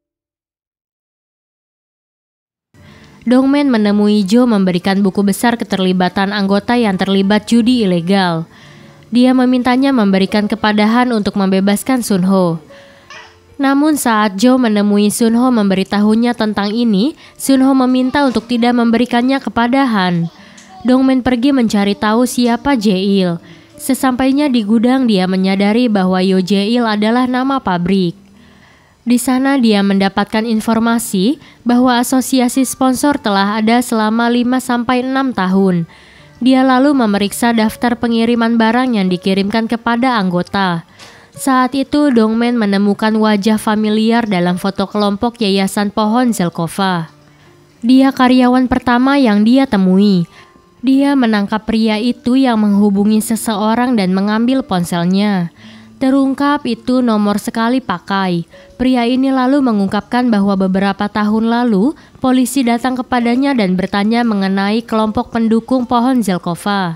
Dongmen menemui Jo memberikan buku besar keterlibatan anggota yang terlibat judi ilegal. Dia memintanya memberikan kepada Han untuk membebaskan Sunho. Namun saat Jo menemui Sunho memberitahunya tentang ini, Sunho meminta untuk tidak memberikannya kepada Han. Dongmen pergi mencari tahu siapa Jae-il. Sesampainya di gudang, dia menyadari bahwa Yo Jae-il adalah nama pabrik. Di sana dia mendapatkan informasi bahwa asosiasi sponsor telah ada selama 5-6 tahun. Dia lalu memeriksa daftar pengiriman barang yang dikirimkan kepada anggota. Saat itu Dongmen menemukan wajah familiar dalam foto kelompok Yayasan Pohon Zelkova. Dia karyawan pertama yang dia temui. Dia menangkap pria itu yang menghubungi seseorang dan mengambil ponselnya. Terungkap itu nomor sekali pakai. Pria ini lalu mengungkapkan bahwa beberapa tahun lalu polisi datang kepadanya dan bertanya mengenai kelompok pendukung Pohon Zelkova.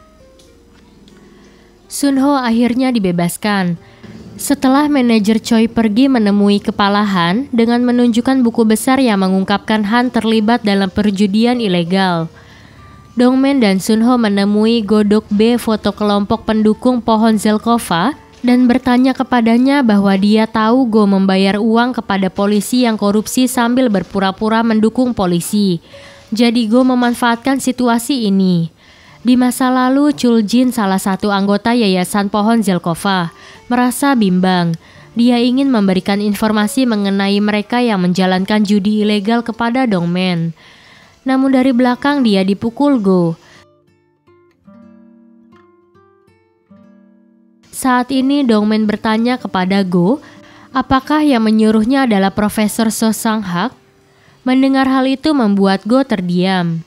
Sunho akhirnya dibebaskan. Setelah manajer Choi pergi menemui kepala Han dengan menunjukkan buku besar yang mengungkapkan Han terlibat dalam perjudian ilegal. Dongmen dan Sunho menemui Godok B, foto kelompok pendukung Pohon Zelkova, dan bertanya kepadanya bahwa dia tahu Go membayar uang kepada polisi yang korupsi sambil berpura-pura mendukung polisi. Jadi Go memanfaatkan situasi ini. Di masa lalu, Chul Jin, salah satu anggota Yayasan Pohon Zelkova, merasa bimbang. Dia ingin memberikan informasi mengenai mereka yang menjalankan judi ilegal kepada Dongmen. Namun dari belakang dia dipukul Go. Saat ini Dongmen bertanya kepada Go, apakah yang menyuruhnya adalah Profesor So Sang-hak? Mendengar hal itu membuat Go terdiam.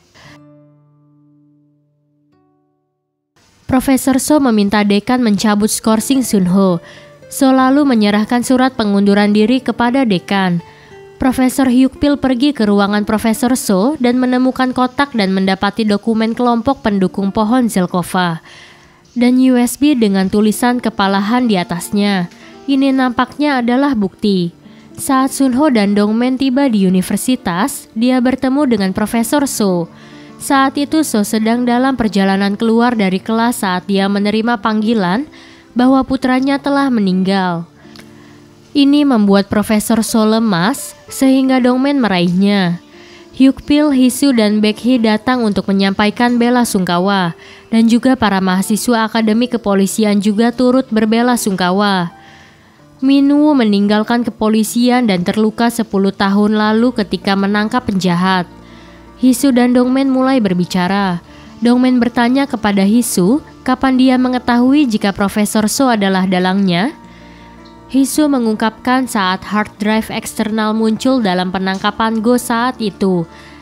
Profesor So meminta dekan mencabut skorsing Sunho. So lalu menyerahkan surat pengunduran diri kepada dekan. Profesor Hyuk-pil pergi ke ruangan Profesor So dan menemukan kotak dan mendapati dokumen kelompok pendukung Pohon Zelkova dan USB dengan tulisan kepala Han di atasnya. Ini nampaknya adalah bukti. Saat Sunho dan Dongmen tiba di universitas, dia bertemu dengan Profesor So. Saat itu So sedang dalam perjalanan keluar dari kelas saat dia menerima panggilan bahwa putranya telah meninggal. Ini membuat Profesor So lemas sehingga Dongmen meraihnya. Hyuk-pil, Hisu, dan Baek-hee datang untuk menyampaikan bela sungkawa, dan juga para mahasiswa akademi kepolisian juga turut berbela sungkawa. Minwoo meninggalkan kepolisian dan terluka 10 tahun lalu ketika menangkap penjahat. Hisu dan Dongmen mulai berbicara. Dongmen bertanya kepada Hisu kapan dia mengetahui jika Profesor So adalah dalangnya. Hisu mengungkapkan saat hard drive eksternal muncul dalam penangkapan Go saat itu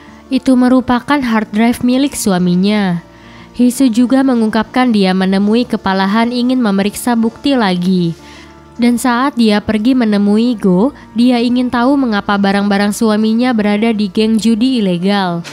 merupakan hard drive milik suaminya. Hisu juga mengungkapkan dia menemui kepala Han ingin memeriksa bukti lagi. Dan saat dia pergi menemui Go, dia ingin tahu mengapa barang-barang suaminya berada di geng judi ilegal.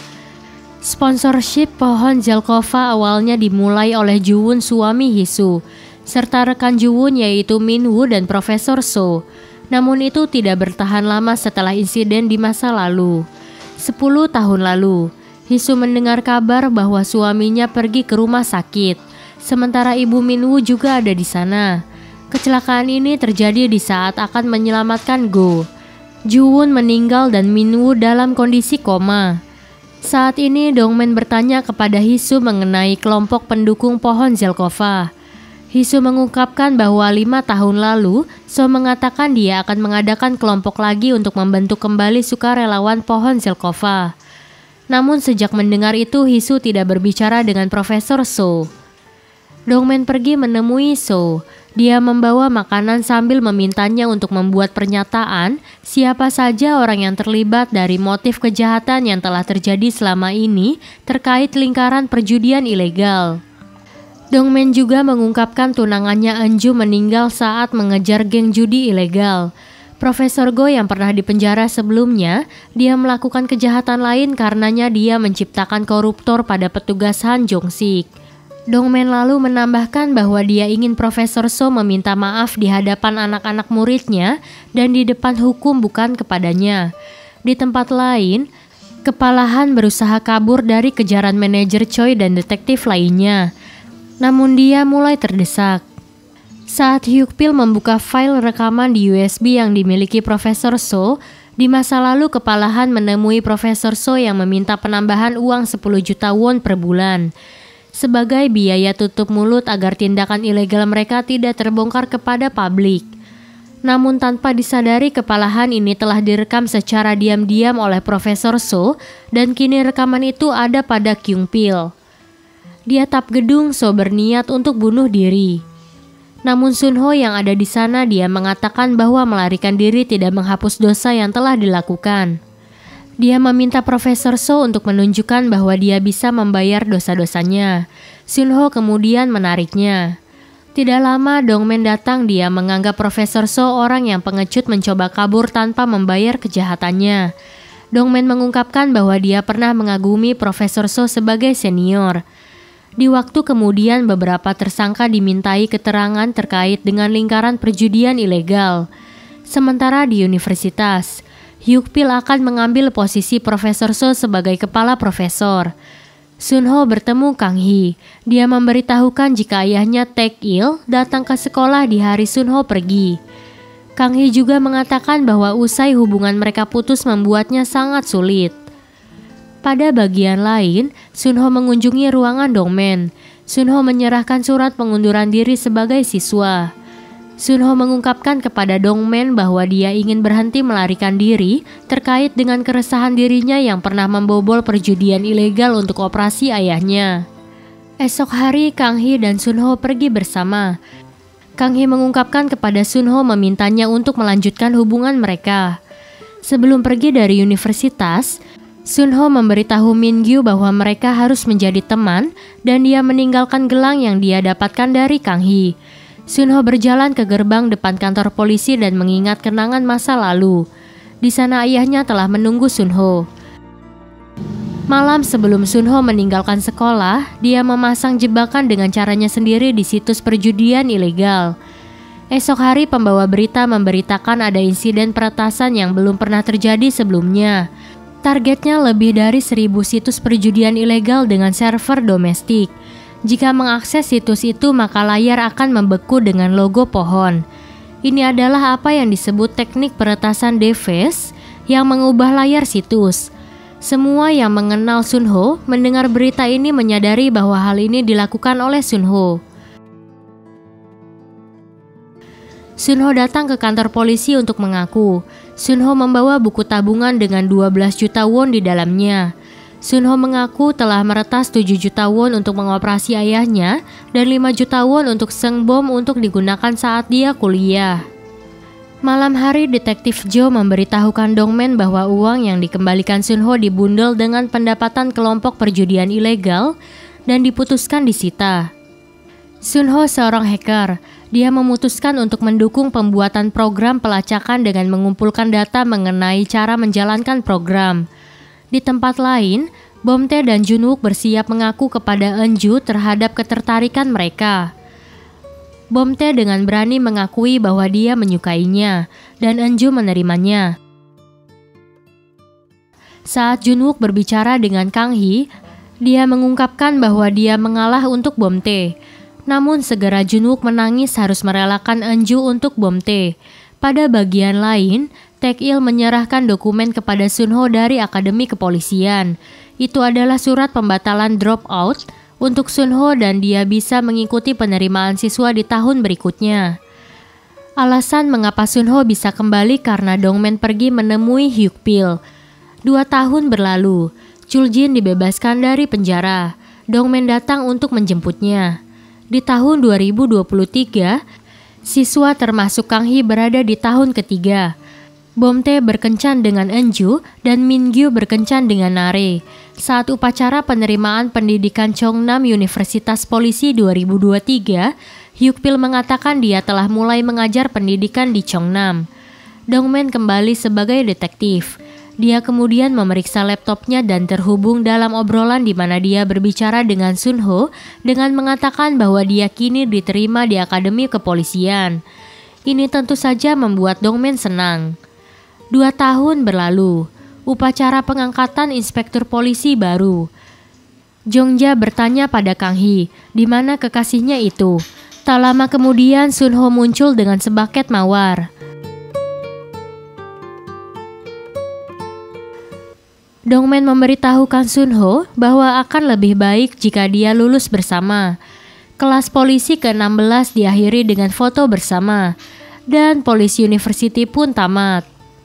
Sponsorship pohon Zelkova awalnya dimulai oleh Juwon suami Hisu, serta rekan Juwon yaitu Minwoo dan Profesor So. Namun itu tidak bertahan lama setelah insiden di masa lalu. 10 tahun lalu, Hisu mendengar kabar bahwa suaminya pergi ke rumah sakit, sementara ibu Minwoo juga ada di sana. Kecelakaan ini terjadi di saat akan menyelamatkan Go. Juwon meninggal dan Minwoo dalam kondisi koma. Saat ini Dongmen bertanya kepada Hisu mengenai kelompok pendukung pohon Zelkova. Hisu mengungkapkan bahwa 5 tahun lalu, So mengatakan dia akan mengadakan kelompok lagi untuk membentuk kembali sukarelawan pohon Zelkova. Namun sejak mendengar itu, Hisu tidak berbicara dengan Profesor So. Dongmen pergi menemui So. Dia membawa makanan sambil memintanya untuk membuat pernyataan siapa saja orang yang terlibat dari motif kejahatan yang telah terjadi selama ini terkait lingkaran perjudian ilegal. Dongmen juga mengungkapkan tunangannya Anju meninggal saat mengejar geng judi ilegal. Profesor Go yang pernah dipenjara sebelumnya, dia melakukan kejahatan lain karenanya dia menciptakan koruptor pada petugas Han Jong-sik. Dongmen lalu menambahkan bahwa dia ingin Profesor So meminta maaf di hadapan anak-anak muridnya dan di depan hukum bukan kepadanya. Di tempat lain, Kepala Han berusaha kabur dari kejaran manajer Choi dan detektif lainnya. Namun dia mulai terdesak. Saat Hyuk-pil membuka file rekaman di USB yang dimiliki Profesor So, di masa lalu Kepala Han menemui Profesor So yang meminta penambahan uang 10 juta won per bulan sebagai biaya tutup mulut agar tindakan ilegal mereka tidak terbongkar kepada publik. Namun tanpa disadari Kepala Han ini telah direkam secara diam-diam oleh Profesor So dan kini rekaman itu ada pada Kyung-pil. Di atap gedung, So berniat untuk bunuh diri. Namun Sunho yang ada di sana dia mengatakan bahwa melarikan diri tidak menghapus dosa yang telah dilakukan. Dia meminta Profesor So untuk menunjukkan bahwa dia bisa membayar dosa-dosanya. Sunho kemudian menariknya. Tidak lama Dongmen datang, dia menganggap Profesor So orang yang pengecut mencoba kabur tanpa membayar kejahatannya. Dongmen mengungkapkan bahwa dia pernah mengagumi Profesor So sebagai senior. Di waktu kemudian beberapa tersangka dimintai keterangan terkait dengan lingkaran perjudian ilegal. Sementara di universitas, Hyuk-pil akan mengambil posisi Profesor So sebagai kepala profesor. Sunho bertemu Kang Hee. Dia memberitahukan jika ayahnya Taek-il datang ke sekolah di hari Sunho pergi. Kang Hee juga mengatakan bahwa usai hubungan mereka putus membuatnya sangat sulit. Pada bagian lain, Sunho mengunjungi ruangan Dongmen. Sunho menyerahkan surat pengunduran diri sebagai siswa. Sunho mengungkapkan kepada Dongmen bahwa dia ingin berhenti melarikan diri terkait dengan keresahan dirinya yang pernah membobol perjudian ilegal untuk operasi ayahnya. Esok hari Kang Hee dan Sunho pergi bersama. Kang Hee mengungkapkan kepada Sunho memintanya untuk melanjutkan hubungan mereka. Sebelum pergi dari universitas, Sunho memberitahu Mingyu bahwa mereka harus menjadi teman dan dia meninggalkan gelang yang dia dapatkan dari Kang Hee. Sunho berjalan ke gerbang depan kantor polisi dan mengingat kenangan masa lalu. Di sana ayahnya telah menunggu Sunho. Malam sebelum Sunho meninggalkan sekolah, dia memasang jebakan dengan caranya sendiri di situs perjudian ilegal. Esok hari pembawa berita memberitakan ada insiden peretasan yang belum pernah terjadi sebelumnya. Targetnya lebih dari 1000 situs perjudian ilegal dengan server domestik. Jika mengakses situs itu maka layar akan membeku dengan logo pohon. Ini adalah apa yang disebut teknik peretasan deface yang mengubah layar situs. Semua yang mengenal Sunho mendengar berita ini menyadari bahwa hal ini dilakukan oleh Sunho. Sunho datang ke kantor polisi untuk mengaku. Sunho membawa buku tabungan dengan 12 juta won di dalamnya. Sunho mengaku telah meretas 7 juta won untuk mengoperasi ayahnya dan 5 juta won untuk Seung Bom untuk digunakan saat dia kuliah. Malam hari, detektif Joe memberitahukan Dongman bahwa uang yang dikembalikan Sunho dibundel dengan pendapatan kelompok perjudian ilegal dan diputuskan disita. Sunho seorang hacker. Dia memutuskan untuk mendukung pembuatan program pelacakan dengan mengumpulkan data mengenai cara menjalankan program. Di tempat lain, Bomtae dan Junwook bersiap mengaku kepada Eunju terhadap ketertarikan mereka. Bomtae dengan berani mengakui bahwa dia menyukainya, dan Eunju menerimanya. Saat Junwook berbicara dengan Kang Hee, dia mengungkapkan bahwa dia mengalah untuk Bomtae. Namun segera Junwook menangis harus merelakan Eunju untuk Bomtae. Pada bagian lain, Taek-il menyerahkan dokumen kepada Sunho dari Akademi Kepolisian. Itu adalah surat pembatalan dropout untuk Sunho dan dia bisa mengikuti penerimaan siswa di tahun berikutnya. Alasan mengapa Sunho bisa kembali karena Dongman pergi menemui Hyukpil. 2 tahun berlalu, Chuljin dibebaskan dari penjara. Dongman datang untuk menjemputnya. Di tahun 2023, siswa termasuk Kang Hee berada di tahun ketiga. Bomtae berkencan dengan Eunju dan Mingyu berkencan dengan Nare. Saat upacara penerimaan pendidikan Cheongnam Universitas Polisi 2023, Hyukpil mengatakan dia telah mulai mengajar pendidikan di Cheongnam. Dongman kembali sebagai detektif. Dia kemudian memeriksa laptopnya dan terhubung dalam obrolan di mana dia berbicara dengan Sunho dengan mengatakan bahwa dia kini diterima di Akademi Kepolisian. Ini tentu saja membuat Dongman senang. 2 tahun berlalu, upacara pengangkatan inspektur polisi baru. Jongja bertanya pada Kang Hee, di mana kekasihnya itu. Tak lama kemudian Sunho muncul dengan sebaket mawar. Dongman memberitahukan Sunho bahwa akan lebih baik jika dia lulus bersama. Kelas polisi ke-16 diakhiri dengan foto bersama, dan Police University pun tamat.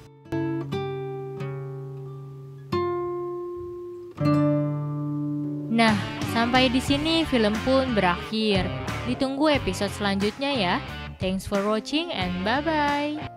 Nah, sampai di sini film pun berakhir. Ditunggu episode selanjutnya ya. Thanks for watching and bye-bye.